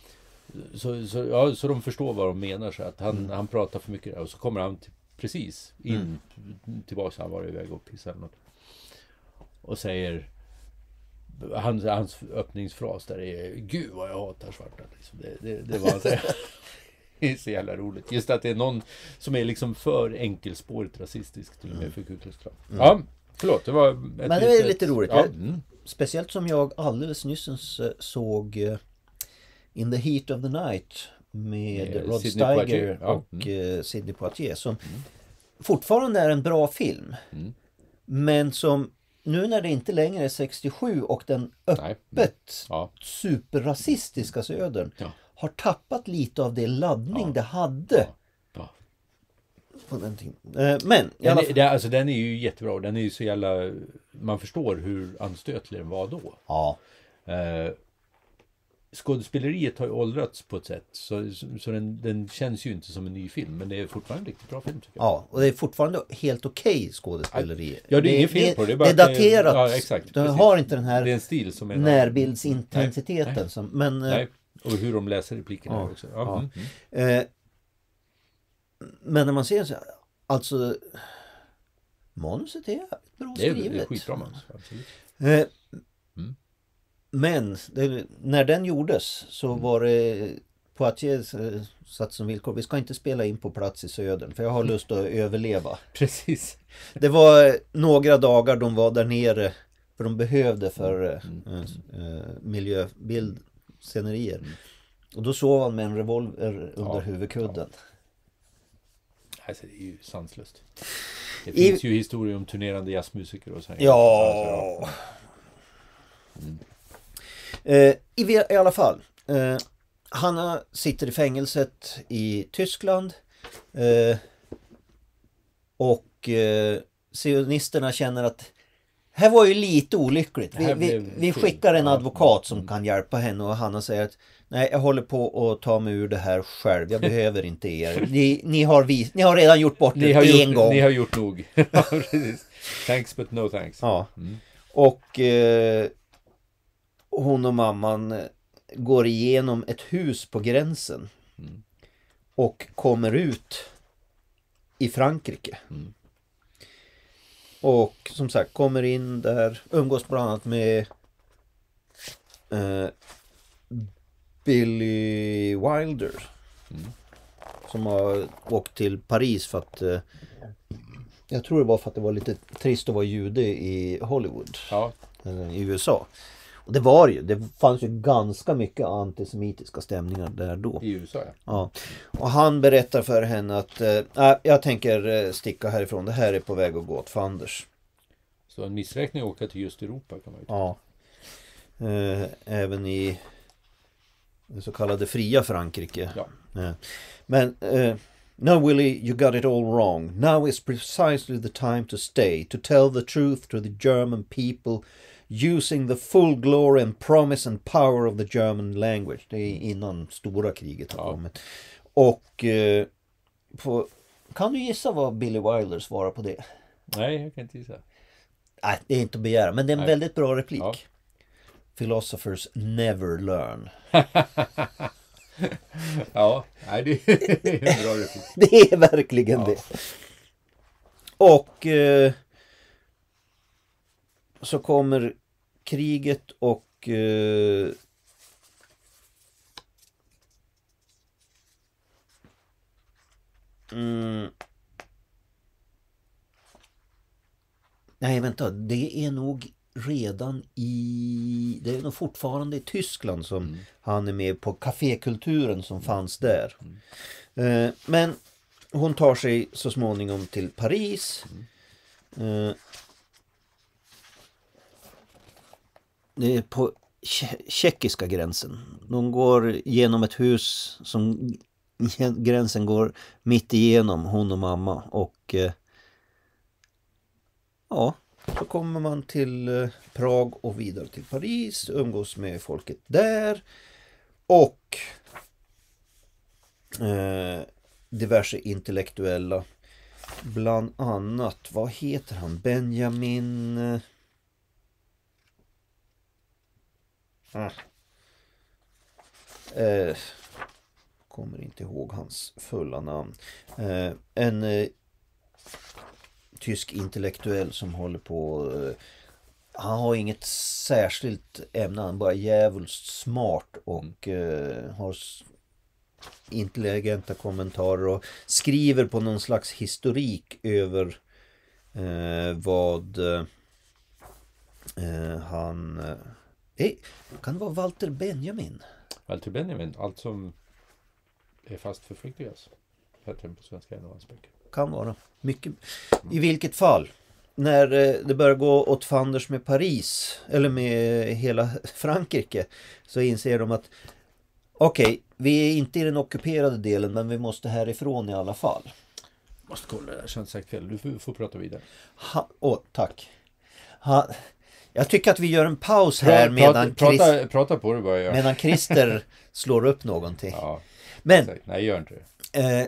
så, så, ja, så de förstår vad de menar. Så att han, mm. han pratar för mycket där, och så kommer han till, precis in mm. tillbaka, han var iväg och pissade något. Och säger, hans, hans öppningsfras där är, gud vad jag hatar svarta. Liksom. Det, det, det var han säger. Det är så jävla roligt. Just att det är någon som är liksom för enkelspårigt rasistisk till och med för Ku Klux Klan. Mm. Ja, förlåt. Det var ett Men det är lite, lite roligt. Ja. Mm. Speciellt som jag alldeles nyss såg uh, In the Heat of the Night med eh, Rod Sidney Steiger ja. och mm. uh, Sidney Poitier, som mm. fortfarande är en bra film. Mm. Men som nu när det inte längre är sextiosju och den öppet ja. superrasistiska södern ja. har tappat lite av det laddning ja. det hade. Ja. På den tiden. Eh, men i den, alla är, det, alltså, den är ju jättebra. Den är ju så jävla... Man förstår hur anstötlig den var då. Ja. Eh, skådespeleriet har ju åldrats på ett sätt. Så, så, så den, den känns ju inte som en ny film. Men det är fortfarande en riktigt bra film, tycker jag. Ja, och det är fortfarande helt okej okay skådespeleri. Ja, det är inget fel på det. Det är, bara det är daterat. Ja, exakt. Den har inte den här det är en stil som är närbildsintensiteten. Nej, nej. Som, men, nej. Och hur de läser replikerna ja, också. Ja, ja. Mm, mm. Eh, men när man ser så, alltså manuset är jävligt bra det är, skrivet. Det är skitbra manus, absolut. Eh, mm. Men det, när den gjordes så mm. var det Poitiers eh, satt som villkor: vi ska inte spela in på plats i södern, för jag har lust att överleva. Precis. Det var några dagar de var där nere, för de behövde för mm. eh, eh, miljöbildscenerier. Mm. Och då sov han med en revolver under ja, huvudkudden. Ja. Alltså, det är ju sanslöst. Det finns I... ju historier om turnerande jazzmusiker och så här. Ja. Alltså, mm. eh, i, I alla fall. Eh, Hanna sitter i fängelset i Tyskland. Eh, och eh, sionisterna känner att här var ju lite olyckligt. Vi, vi, vi skickar en advokat som kan hjälpa henne, och Hanna säger att nej, jag håller på att ta mig ur det här själv. Jag behöver inte er. Ni, ni, har, vi, ni har redan gjort bort det en gjort, gång. Ni har gjort nog. Thanks but no thanks. Ja. Mm. Och eh, hon och mamman går igenom ett hus på gränsen. Mm. Och kommer ut i Frankrike. Mm. Och som sagt, kommer in där, umgås bland annat med eh, Billy Wilder. Mm. Som har åkt till Paris för att eh, jag tror det var för att det var lite trist att vara jude i Hollywood. Ja. Eller i U S A. Och det var ju, det fanns ju ganska mycket antisemitiska stämningar där då. I U S A, ja. Ja. Och han berättar för henne att äh, jag tänker eh, sticka härifrån, det här är på väg att gå åt fanders. Så en missräkning att åka till just Europa kan man ju tycka. Ja. Eh, även i det så kallade fria Frankrike. Ja. Eh, men eh, no Willie, you got it all wrong. Now is precisely the time to stay, to tell the truth to the German people, using the full glory and promise and power of the German language. Det är innan stora kriget har Ja. kommit. Och eh, på, kan du gissa vad Billy Wilder svarar på det? Nej, jag kan inte gissa. Nej, det är inte att begära, men det är en Nej. väldigt bra replik. Ja. Philosophers never learn. Ja, nej, det är en bra replik. Det är verkligen Ja. det. Och eh, så kommer kriget och eh, mm, nej vänta, det är nog redan i, det är nog fortfarande i Tyskland som Mm. han är med på kafékulturen som fanns där. Eh, men hon tar sig så småningom till Paris. Eh, det är på tje- tjeckiska gränsen. De går genom ett hus som gränsen går mitt igenom, hon och mamma. Och eh, ja, så kommer man till eh, Prag och vidare till Paris, umgås med folket där. Och eh, diverse intellektuella. Bland annat, vad heter han? Benjamin... Eh, ah. eh, kommer inte ihåg hans fulla namn. Eh, en eh, tysk intellektuell som håller på... Eh, han har inget särskilt ämne, han är bara jävligt smart och eh, har s- intelligenta kommentarer och skriver på någon slags historik över eh, vad eh, han... Eh, eh, kan det vara Walter Benjamin? Walter Benjamin, allt som är fast förflyktigas. Heter den på svenska, en av hans böcker. Kan vara. Mycket. I vilket fall, när eh, det börjar gå åt fanders med Paris, eller med hela Frankrike, så inser de att okej, okay, vi är inte i den ockuperade delen, men vi måste härifrån i alla fall. Måste kolla det här, känns sagt fel. Du får, får prata vidare. Ha, åh, tack. Ha, jag tycker att vi gör en paus här Pra- medan, prata, Chris, prata, prata på det bara jag. medan Christer slår upp någonting. Ja, Men exakt. Nej, gör inte det. eh,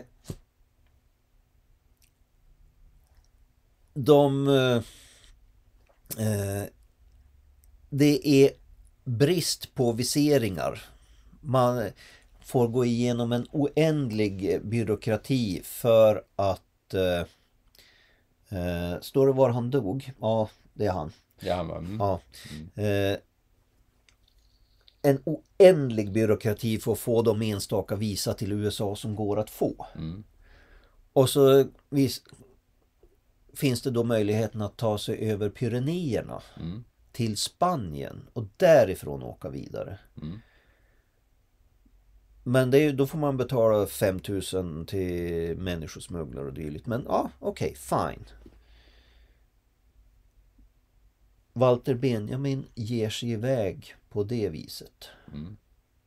de eh, eh, det är brist på viseringar. Man får gå igenom en oändlig byråkrati för att eh, eh, står det var han dog? Ja, det är han. Ja, han bara, mm. Ja. Eh, en oändlig byråkrati för att få de enstaka visa till U S A som går att få. Mm. Och så vis, finns det då möjligheten att ta sig över Pyrenéerna Mm. till Spanien och därifrån åka vidare. Mm. Men det är, då får man betala fem tusen till människosmugglare och dylikt. Men ja, okej, okay, fine. Walter Benjamin ger sig iväg på det viset. Mm.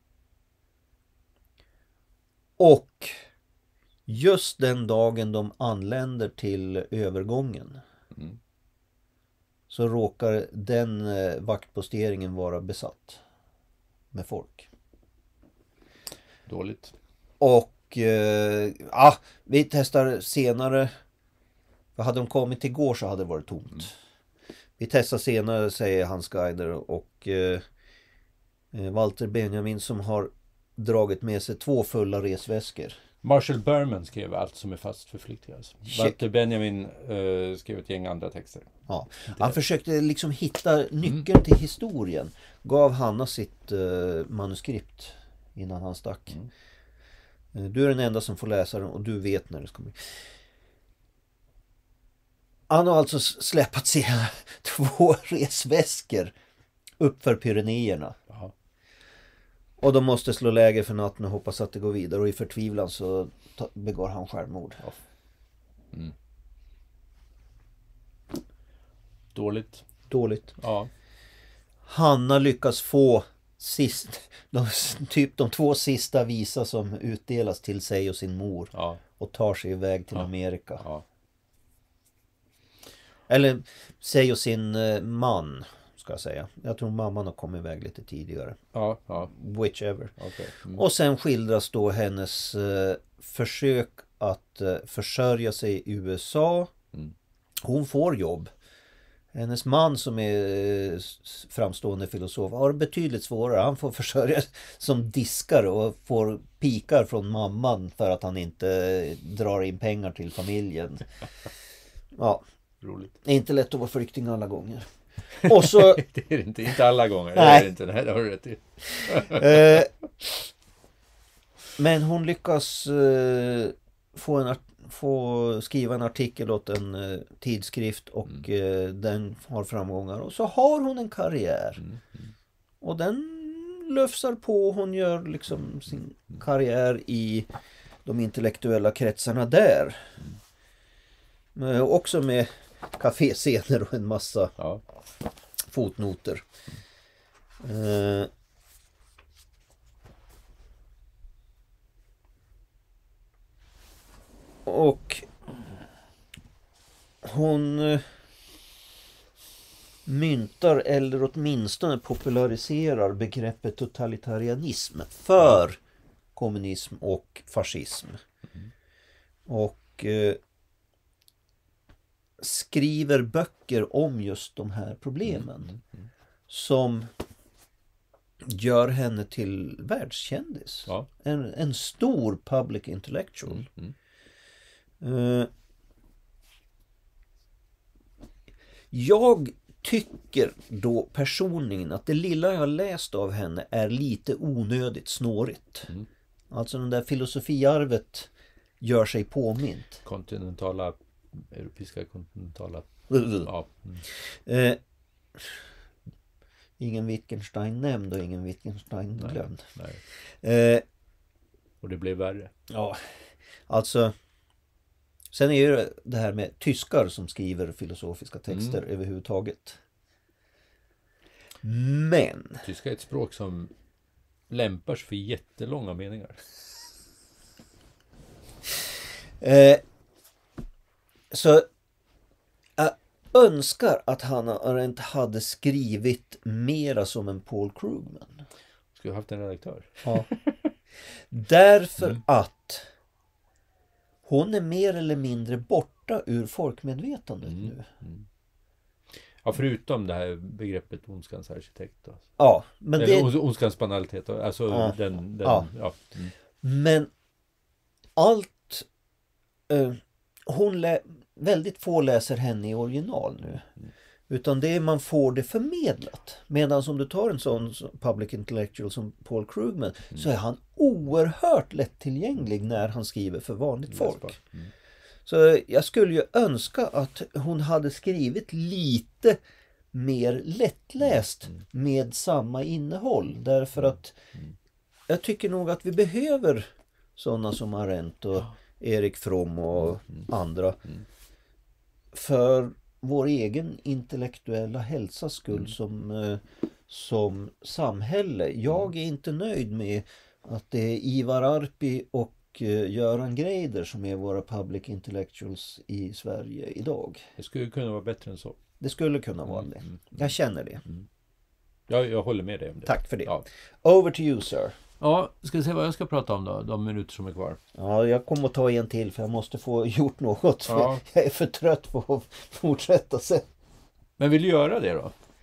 Och just den dagen de anländer till övergången Mm. så råkar den eh, vaktposteringen vara besatt med folk. Dåligt. Och eh, ja, vi testar senare. För hade de kommit igår så hade det varit tomt. Mm. Vi testar senare, säger hans guider. Och eh, Walter Benjamin som har dragit med sig två fulla resväskor Marshall Berman skrev Allt som är fast förflyktigas. Walter Benjamin uh, skrev ett gäng andra texter. Ja. Han försökte liksom hitta nyckeln mm. till historien. Gav Hanna sitt uh, manuskript innan han stack. Mm. Uh, du är den enda som får läsa den och du vet när det ska bli. Han har alltså släpat sina två resväskor upp för Pyrenéerna. Jaha. Och de måste slå läger för natten och hoppas att det går vidare. Och i förtvivlan så begår han självmord. Mm. Dåligt. Dåligt. Ja. Hanna lyckas få sist, de, typ de två sista visa som utdelas till sig och sin mor. Ja. Och tar sig iväg till ja. Amerika. Ja. Eller sig och sin man, ska jag säga. Jag tror mamman har kommit iväg lite tidigare. Ja, ja. Whichever. Okay. Mm. Och sen skildras då hennes eh, försök att eh, försörja sig i U S A. Mm. Hon får jobb. Hennes man som är eh, framstående filosof har det betydligt svårare. Han får försörja som diskare och får pikar från mamman för att han inte drar in pengar till familjen. Ja. Roligt. Det är inte lätt att vara flykting alla gånger. Och så... det är inte, inte alla gånger. Nej. Det är inte, nej, det har du rätt i. eh, men hon lyckas eh, få, en art- få skriva en artikel åt en eh, tidskrift och mm. eh, den har framgångar. Och så har hon en karriär. Mm. Mm. Och den löfsar på. Hon gör liksom sin karriär i de intellektuella kretsarna där. Mm. Eh, också med kaféscener och en massa ja. fotnoter. Mm. Eh, och hon eh, myntar eller åtminstone populariserar begreppet totalitarianism för kommunism och fascism. Mm. Och eh, skriver böcker om just de här problemen. Mm, mm, som gör henne till världskändis. Ja. En, en stor public intellectual. Mm, mm. Uh, jag tycker då personligen att det lilla jag läst av henne är lite onödigt snårigt. Mm. Alltså den där filosofiarvet gör sig påmint. Kontinentala europeiska kontinentala uh. ja. mm. eh, ingen Wittgenstein nämnd och ingen Wittgenstein glömd. Nej, nej. Eh, och det blev värre. Ja, alltså sen är ju det här med tyskar som skriver filosofiska texter mm. överhuvudtaget. Men tyska är ett språk som lämpar sig för jättelånga meningar. Eh Så jag önskar att Hannah Arendt hade skrivit mera som en Paul Krugman. Skulle ha haft en redaktör. Ja. Därför mm. att hon är mer eller mindre borta ur folkmedvetandet mm. nu. Mm. Ja, förutom det här begreppet ondskans arkitekt. Då. Ja, men eller det... ondskans banalitet. Alltså ja. den... den ja. Ja. Mm. Men allt... Uh, hon lä- väldigt få läser henne i original nu. Mm. Utan det är man får det förmedlat. Medan om du tar en sån public intellectual som Paul Krugman mm. så är han oerhört lättillgänglig när han skriver för vanligt folk. Mm. Så jag skulle ju önska att hon hade skrivit lite mer lättläst mm. med samma innehåll. Därför att mm. jag tycker nog att vi behöver sådana som Arendt och Erik Fromm och mm. andra mm. för vår egen intellektuella hälsas skull mm. som, eh, som samhälle. Jag är inte nöjd med att det är Ivar Arpi och eh, Göran Greider som är våra public intellectuals i Sverige idag. Det skulle kunna vara bättre än så. Det skulle kunna vara mm. det. Jag känner det. Mm. Jag, jag håller med dig om det. Tack för det. Ja. Over to you, sir. Ja, ska vi se vad jag ska prata om då, de minuter som är kvar. Ja, jag kommer att ta en till för jag måste få gjort något. För ja. Jag är för trött på att fortsätta sen. Men vill du göra det då?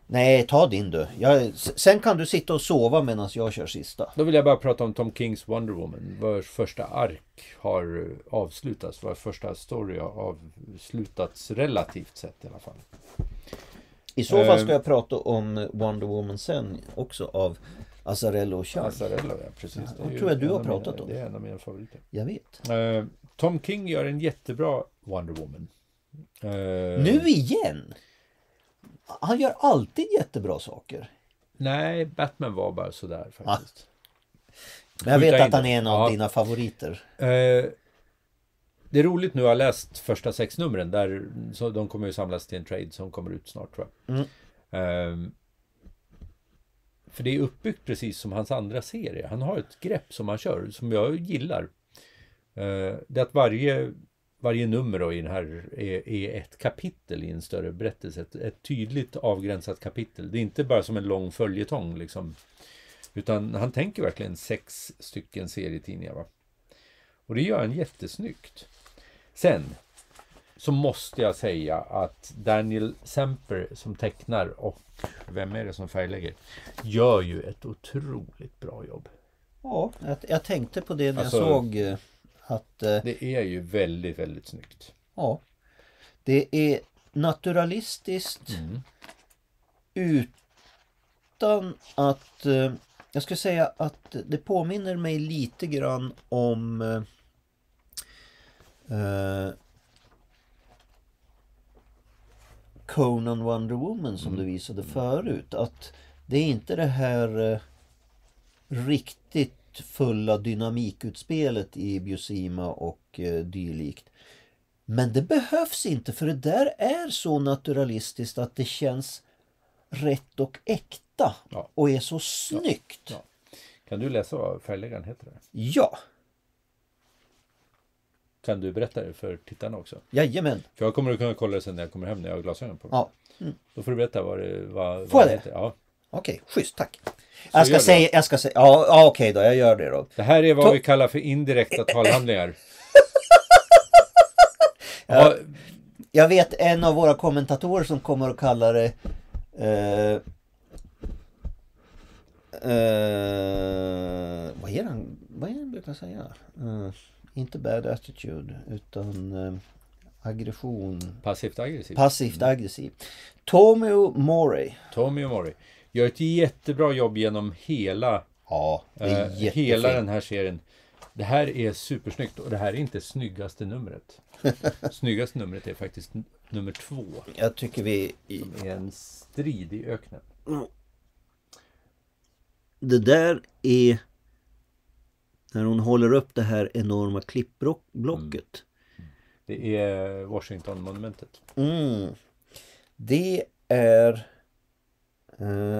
Nej, ta din du. Jag, sen kan du sitta och sova medan jag kör sista. Då vill jag bara prata om Tom Kings Wonder Woman. Vars första ark har avslutats. Vars första story har avslutats relativt sett i alla fall. I så fall ska jag prata om Wonder Woman sen också av Azzarello och Chang. Azzarello, ja, precis. Ja, det är tror jag du har mina, pratat om. Det är en av mina favoriter. Jag vet. Uh, Tom King gör en jättebra Wonder Woman. Uh, nu igen? Han gör alltid jättebra saker. Nej, Batman var bara sådär faktiskt. Ah. Men jag vet att han är en av ja. dina favoriter. Uh, det är roligt nu att ha läst första sex numren. Där, så de kommer ju samlas till en trade som kommer ut snart, tror jag. Mm. Uh, för det är uppbyggt precis som hans andra serie. Han har ett grepp som han kör, som jag gillar. Uh, det är att varje... Varje nummer då i den här är, är ett kapitel i en större berättelse. Ett, ett tydligt avgränsat kapitel. Det är inte bara som en lång följetong liksom. Utan han tänker verkligen sex stycken serietidningar, va. Och det gör han jättesnyggt. Sen så måste jag säga att Daniel Semper som tecknar och vem är det som färglägger gör ju ett otroligt bra jobb. Ja, jag, jag tänkte på det när alltså, jag såg... Att, eh, det är ju väldigt, väldigt snyggt. Ja. Det är naturalistiskt mm. utan att... Eh, jag skulle säga att det påminner mig lite grann om... Eh, Conan Wonder Woman som mm. du visade förut. Att det är inte det här eh, riktigt fulla dynamikutspelet i Buscema och eh, dylikt. Men det behövs inte, för det där är så naturalistiskt att det känns rätt och äkta, ja. Och är så snyggt. Ja. Ja. Kan du läsa vad färgläggaren heter det? Ja. Kan du berätta det för tittarna också? Jajamän. För jag kommer att kunna kolla det sen när jag kommer hem när jag har glasögon på mig. Ja. Mm. Då får du berätta vad det vad, Får jag vad det? heter. Ja. Okej, schysst, tack. Jag ska, säga, jag ska säga, ja, ja okej då, jag gör det då. Det här är vad To- vi kallar för indirekta talhandlingar. ja, jag vet en av våra kommentatorer som kommer att kalla det eh, eh, vad är han, vad är han brukar säga? Eh, inte bad attitude utan eh, aggression. Passivt aggressiv. Passivt aggressiv. Tomio Mori. Tomio Mori gör ett jättebra jobb genom hela Ja, det är eh, jättefint. hela den här serien. Det här är supersnyggt och det här är inte snyggaste numret. Snyggaste numret är faktiskt n- nummer två. Jag tycker vi... Som är en strid i öknen. Det där är... När hon håller upp det här enorma klippblocket. Mm. Det är Washington-monumentet. Mm. Det är... Eh,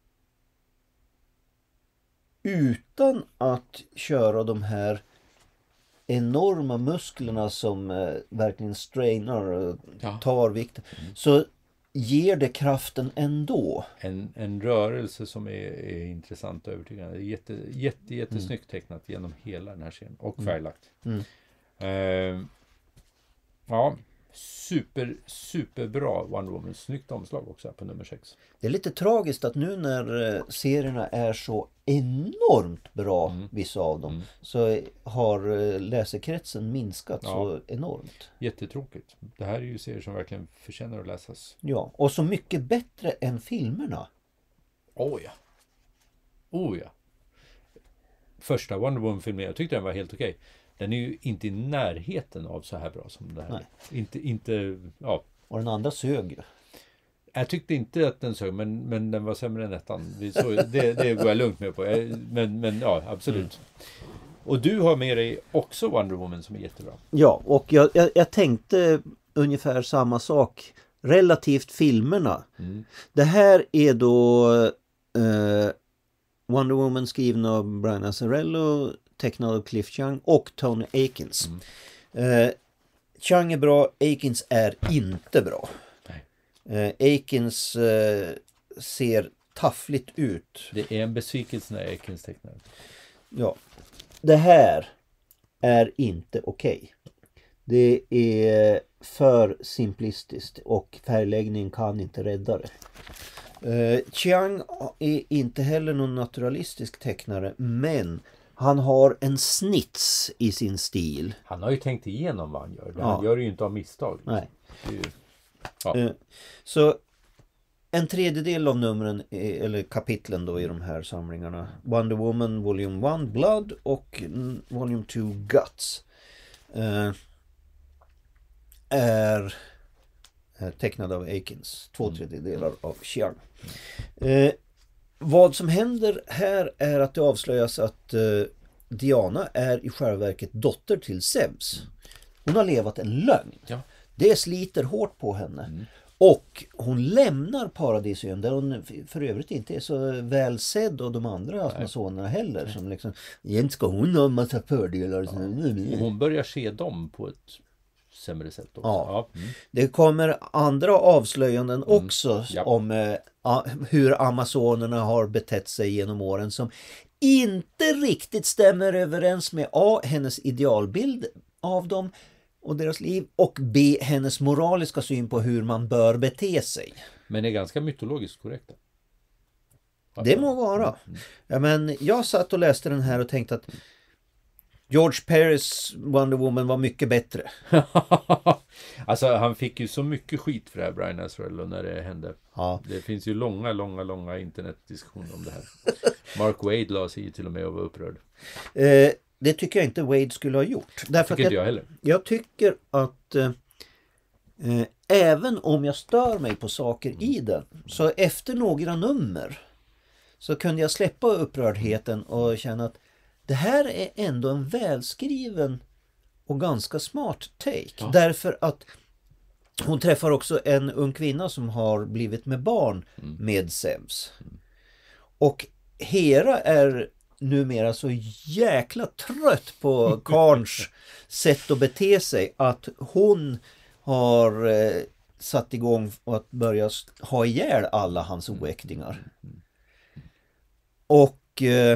utan att köra de här enorma musklerna som eh, verkligen strainar och Ja. tar vikten. Mm. Så ger det kraften ändå. En, en rörelse som är, är intressant och övertygande. Det är jätte, jätte, jättesnyggt mm. tecknat genom hela den här serien. Och färglagt. Mm. Uh, ja, super, superbra Wonder Woman. Snyggt omslag också på nummer sex. Det är lite tragiskt att nu när serierna är så enormt bra, mm. vissa av dem, mm. så har läsekretsen minskat ja. så enormt. Jättetråkigt. Det här är ju serier som verkligen förtjänar att läsas. Ja, och så mycket bättre än filmerna. Oh ja. Oh ja. Första Wonder Woman-filmen, jag tyckte den var helt okej. Den är ju inte i närheten av så här bra som det här. Nej. Inte, inte, ja. Och den andra sög ju. Jag tyckte inte att den sög, men, men den var sämre än ettan. Så det, det går jag lugnt med på. Men, men ja, absolut. Mm. Och du har med dig också Wonder Woman som är jättebra. Ja, och jag, jag, jag tänkte ungefär samma sak. Relativt filmerna. Mm. Det här är då eh, Wonder Woman skriven av Brian Azzarello, tecknad av Cliff Chiang och Tony Akins. Mm. Eh, Chiang är bra, Akins är inte bra. Eh, Akins eh, ser taffligt ut. Det är en besvikelse när Akins tecknar. Ja. Det här är inte okej. Okay. Det är för simplistiskt och färgläggning kan inte rädda det. Eh, Chiang är inte heller någon naturalistisk tecknare, men han har en snits i sin stil. Han har ju tänkt igenom vad han gör. Ja. Han gör det ju inte av misstag. Nej. Det är ju, ja. Eh, så en tredjedel av numren, är, eller kapitlen då i de här samlingarna, Wonder Woman Volume one Blood och mm, Volume two Guts, eh, är tecknad av Akins, två tredjedelar av Chiang. Eh, vad som händer här är att det avslöjas att eh, Diana är i själva verket dotter till Zeus. Hon har levat en lögn. Ja. Det sliter hårt på henne. Mm. Och hon lämnar Paradisön, där hon för övrigt inte är så väl sedd av de andra amazonerna heller. Som liksom, igen ska hon ha en massa fördelar. Ja. Hon börjar se dem på ett sämre sätt också. Ja. Ja. Mm. Det kommer andra avslöjanden Mm. också Ja. om eh, a- hur amazonerna har betett sig genom åren, som inte riktigt stämmer överens med A, hennes idealbild av dem och deras liv, och B, hennes moraliska syn på hur man bör bete sig. Men är ganska mytologiskt korrekta. Det må vara. Ja, men jag satt och läste den här och tänkte att George Perez Wonder Woman var mycket bättre. Alltså han fick ju så mycket skit för det här, Brian Azzarello, när det hände. Ja. Det finns ju långa, långa, långa internetdiskussioner om det här. Mark Waid la sig i till och med och var upprörd. Eh, det tycker jag inte Wade skulle ha gjort. Därför Tycker att inte jag, jag heller. jag tycker att eh, eh, även om jag stör mig på saker i den, så efter några nummer så kunde jag släppa upprördheten och känna att det här är ändå en välskriven och ganska smart take. Ja. Därför att hon träffar också en ung kvinna som har blivit med barn Mm. med Zeus. Och Hera är numera så jäkla trött på Karns sätt att bete sig att hon har eh, satt igång att börja ha ihjäl alla hans oäktingar. Och eh,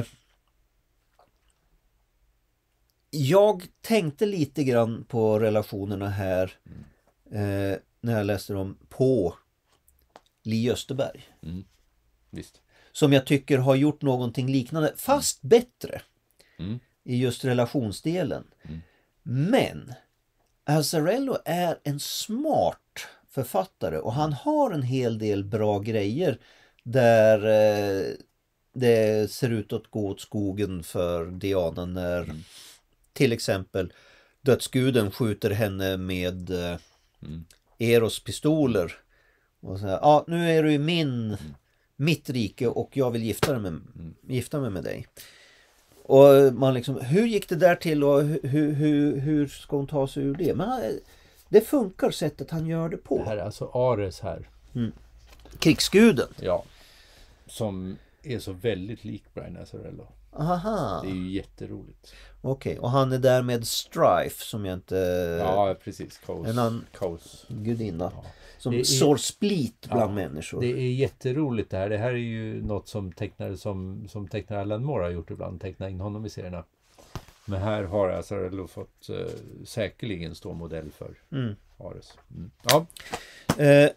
jag tänkte lite grann på relationerna här eh, när jag läste dem på Lee Österberg. Mm. Visst. Som jag tycker har gjort någonting liknande, fast bättre Mm. i just relationsdelen. Mm. Men Azzarello är en smart författare och han har en hel del bra grejer där eh, det ser ut att gå åt skogen för Diana när Mm. till exempel dödsguden skjuter henne med eh, Mm. Eros pistoler och säger, ja nu är du i min mitt rike och jag vill gifta mig med, gifta mig med dig. Och man liksom, hur gick det där till och hur, hur, hur ska hon ta sig ur det? Men det funkar sättet han gör det på. Det här är alltså Ares här. Krigsguden. Ja. Som är så väldigt lik Brian Azzarello. Aha. Det är ju jätteroligt. Okej, och han är där med Strife som jag inte... Ja, precis. Kos. En annan Kos. gudinna. Ja. Som Det är- sår split bland Ja, människor. Det är jätteroligt det här. Det här är ju något som tecknare som, som tecknare Alan Moore har gjort ibland. Teckna in honom i serierna. Men här har Azzarello fått eh, säkerligen stå modell för Mm. Ares. Mm. Ja. Eh,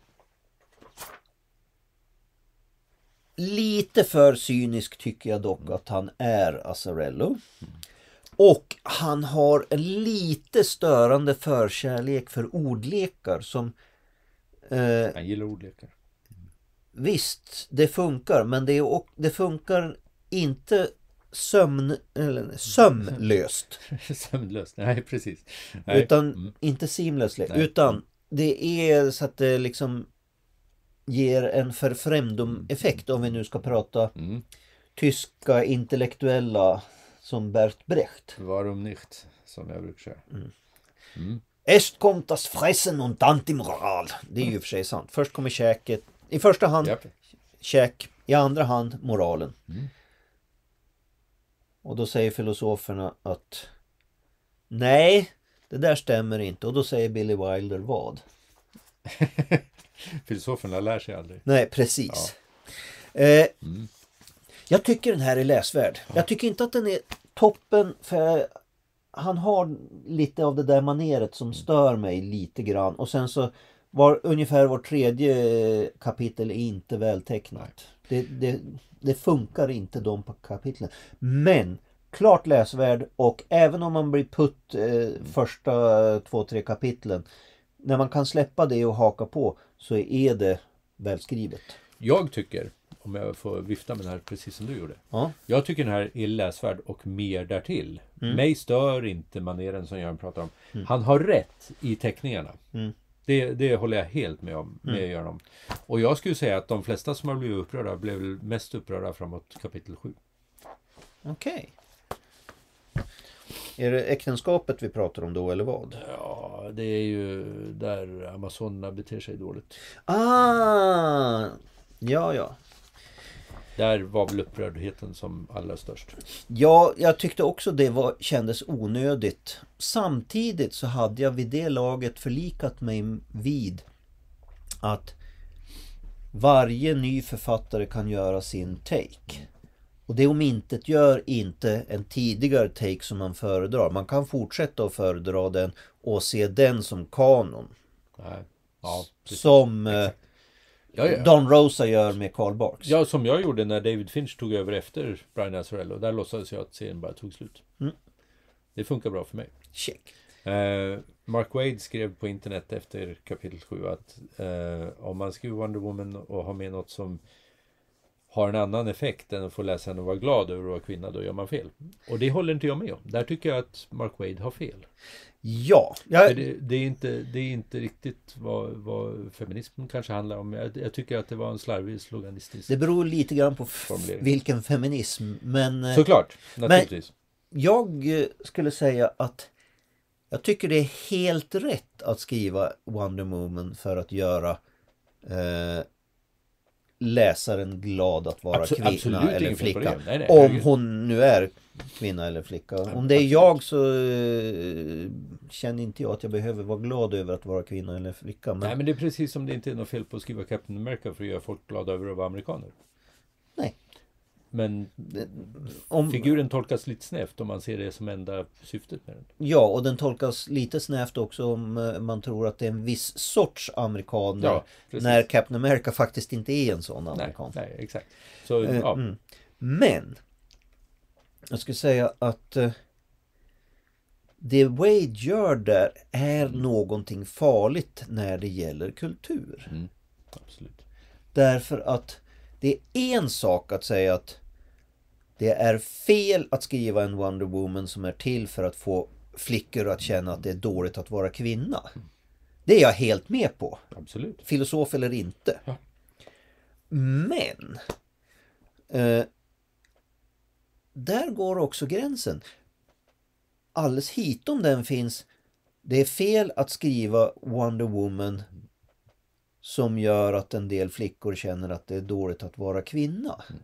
lite för cynisk tycker jag dock att han är Azzarello. Och han har en lite störande förkärlek för ordlekar som eh, Han gillar ordlekar. visst, det funkar, men det, är, och, det funkar inte sömn, eller, sömlöst. Sömnlöst. Nej, precis. Nej. Utan Mm. inte seamlessly, Nej. utan det är så att det liksom ger en förfremdum-effekt, om vi nu ska prata Mm. tyska intellektuella som Bert Brecht. Warum nicht? Som jag brukar säga. Mm. Erst kommt das Fressen und dann die Moral. Det är ju för sig sant. Först kommer käket. I första hand Japp. käk. I andra hand moralen. Mm. Och då säger filosoferna att nej, det där stämmer inte. Och då säger Billy Wilder vad? Filosoferna lär sig aldrig. Nej, precis. Eh, Mm. jag tycker den här är läsvärd. Jag tycker inte att den är toppen, för han har lite av det där maneret som stör mig lite grann. Och sen så var, ungefär var tredje kapitel är inte vältecknat. Det, det, det funkar inte de kapitlen. Men klart läsvärd, och även om man blir putt eh, första två, tre kapitlen, när man kan släppa det och haka på, så är det välskrivet. Jag tycker, om jag får vifta med den här precis som du gjorde. Ja. Jag tycker den här är läsvärd och mer därtill. Mm. Mig stör inte maneren som Göran pratar om. Mm. Han har rätt i teckningarna. Mm. Det, det håller jag helt med om. Med Mm. Göran om. Och jag skulle säga att de flesta som har blivit upprörda blev väl mest upprörda framåt kapitel sju. Okej. Är det äktenskapet vi pratar om då, eller vad? Ja, det är ju där Amazonerna beter sig dåligt. Ah! Ja, ja. Där var väl upprördheten som allra störst. Ja, jag tyckte också det var, kändes onödigt. Samtidigt så hade jag vid det laget förlikat mig vid att varje ny författare kan göra sin take. Och det omintetgör inte en tidigare take som man föredrar. Man kan fortsätta att föredra den och se den som kanon. Nej. Ja, precis. Som eh, Ja, ja. Don Rosa gör med Carl Barks. Ja, som jag gjorde när David Finch tog över efter Brian Azzarello. Där låtsades jag att serien bara tog slut. Mm. Det funkar bra för mig. Check. Eh, Mark Waid skrev på internet efter kapitel sju att eh, om man skriver Wonder Woman och har med något som har en annan effekt än att få läsaren att vara glad över att vara kvinna, då gör man fel. Och det håller inte jag med om. Där tycker jag att Mark Waid har fel. Ja. Jag... För det, det, är inte, det är inte riktigt vad, vad feminismen kanske handlar om. Jag, jag tycker att det var en slarvig sloganistisk Det beror lite grann på f- vilken feminism. Men, eh, såklart, naturligtvis. Men jag eh, skulle säga att jag tycker det är helt rätt att skriva Wonder Woman för att göra eh, läsaren glad att vara Absolut, kvinna absolut eller ingen fel på flicka. det. Nej, nej, Om herregud. hon nu är kvinna eller flicka. Om det är absolut. jag så eh, känner inte jag att jag behöver vara glad över att vara kvinna eller flicka. Men... Nej, men det är precis som det inte är något fel på att skriva Captain America för att göra folk glada över att vara amerikaner. Nej. Men om... figuren tolkas lite snävt om man ser det som enda syftet med den. Ja, och den tolkas lite snävt också om man tror att det är en viss sorts amerikaner. Ja, när Captain America faktiskt inte är en sån amerikan. Nej, nej exakt. Så, eh, ja. mm. Men jag skulle säga att eh, det Wade gör där är mm. någonting farligt när det gäller kultur. Mm. Absolut. Därför att det är en sak att säga att det är fel att skriva en Wonder Woman som är till för att få flickor att känna att det är dåligt att vara kvinna. Det är jag helt med på. Absolut. Filosof eller inte. Ja. Men eh, där går också gränsen. Alldeles hitom den finns. Det är fel att skriva Wonder Woman som gör att en del flickor känner att det är dåligt att vara kvinna. Mm.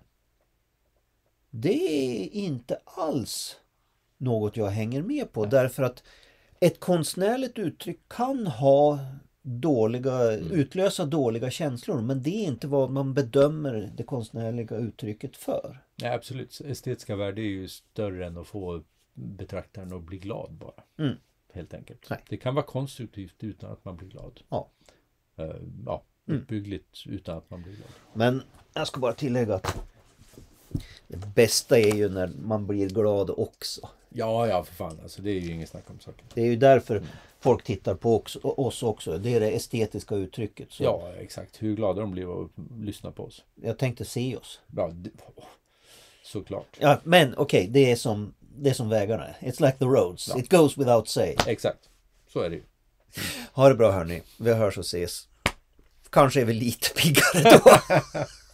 Det är inte alls något jag hänger med på. Därför att ett konstnärligt uttryck kan ha dåliga, mm. utlösa dåliga känslor. Men det är inte vad man bedömer det konstnärliga uttrycket för. Nej, absolut. Estetiska värde är ju större än att få betraktaren att bli glad bara. Mm. Helt enkelt. Nej. Det kan vara konstruktivt utan att man blir glad. Ja. Uh, ja, uppbyggligt mm. utan att man blir glad. Men jag ska bara tillägga att det bästa är ju när man blir glad också. Ja, ja, för fan. Alltså, det är ju inget snack om saker. Det är ju därför mm. folk tittar på också, oss också. Det är det estetiska uttrycket. Så. Ja, exakt. Hur glada de blir att lyssna på oss. Jag tänkte se oss. Ja, det, oh, såklart. Ja, men okej, okay, det är som det är som vägarna. It's like the roads. Ja. It goes without saying. Exakt. Så är det ju. Mm. Ha det bra hörni. Vi hörs och ses. Kanske är vi lite piggare då.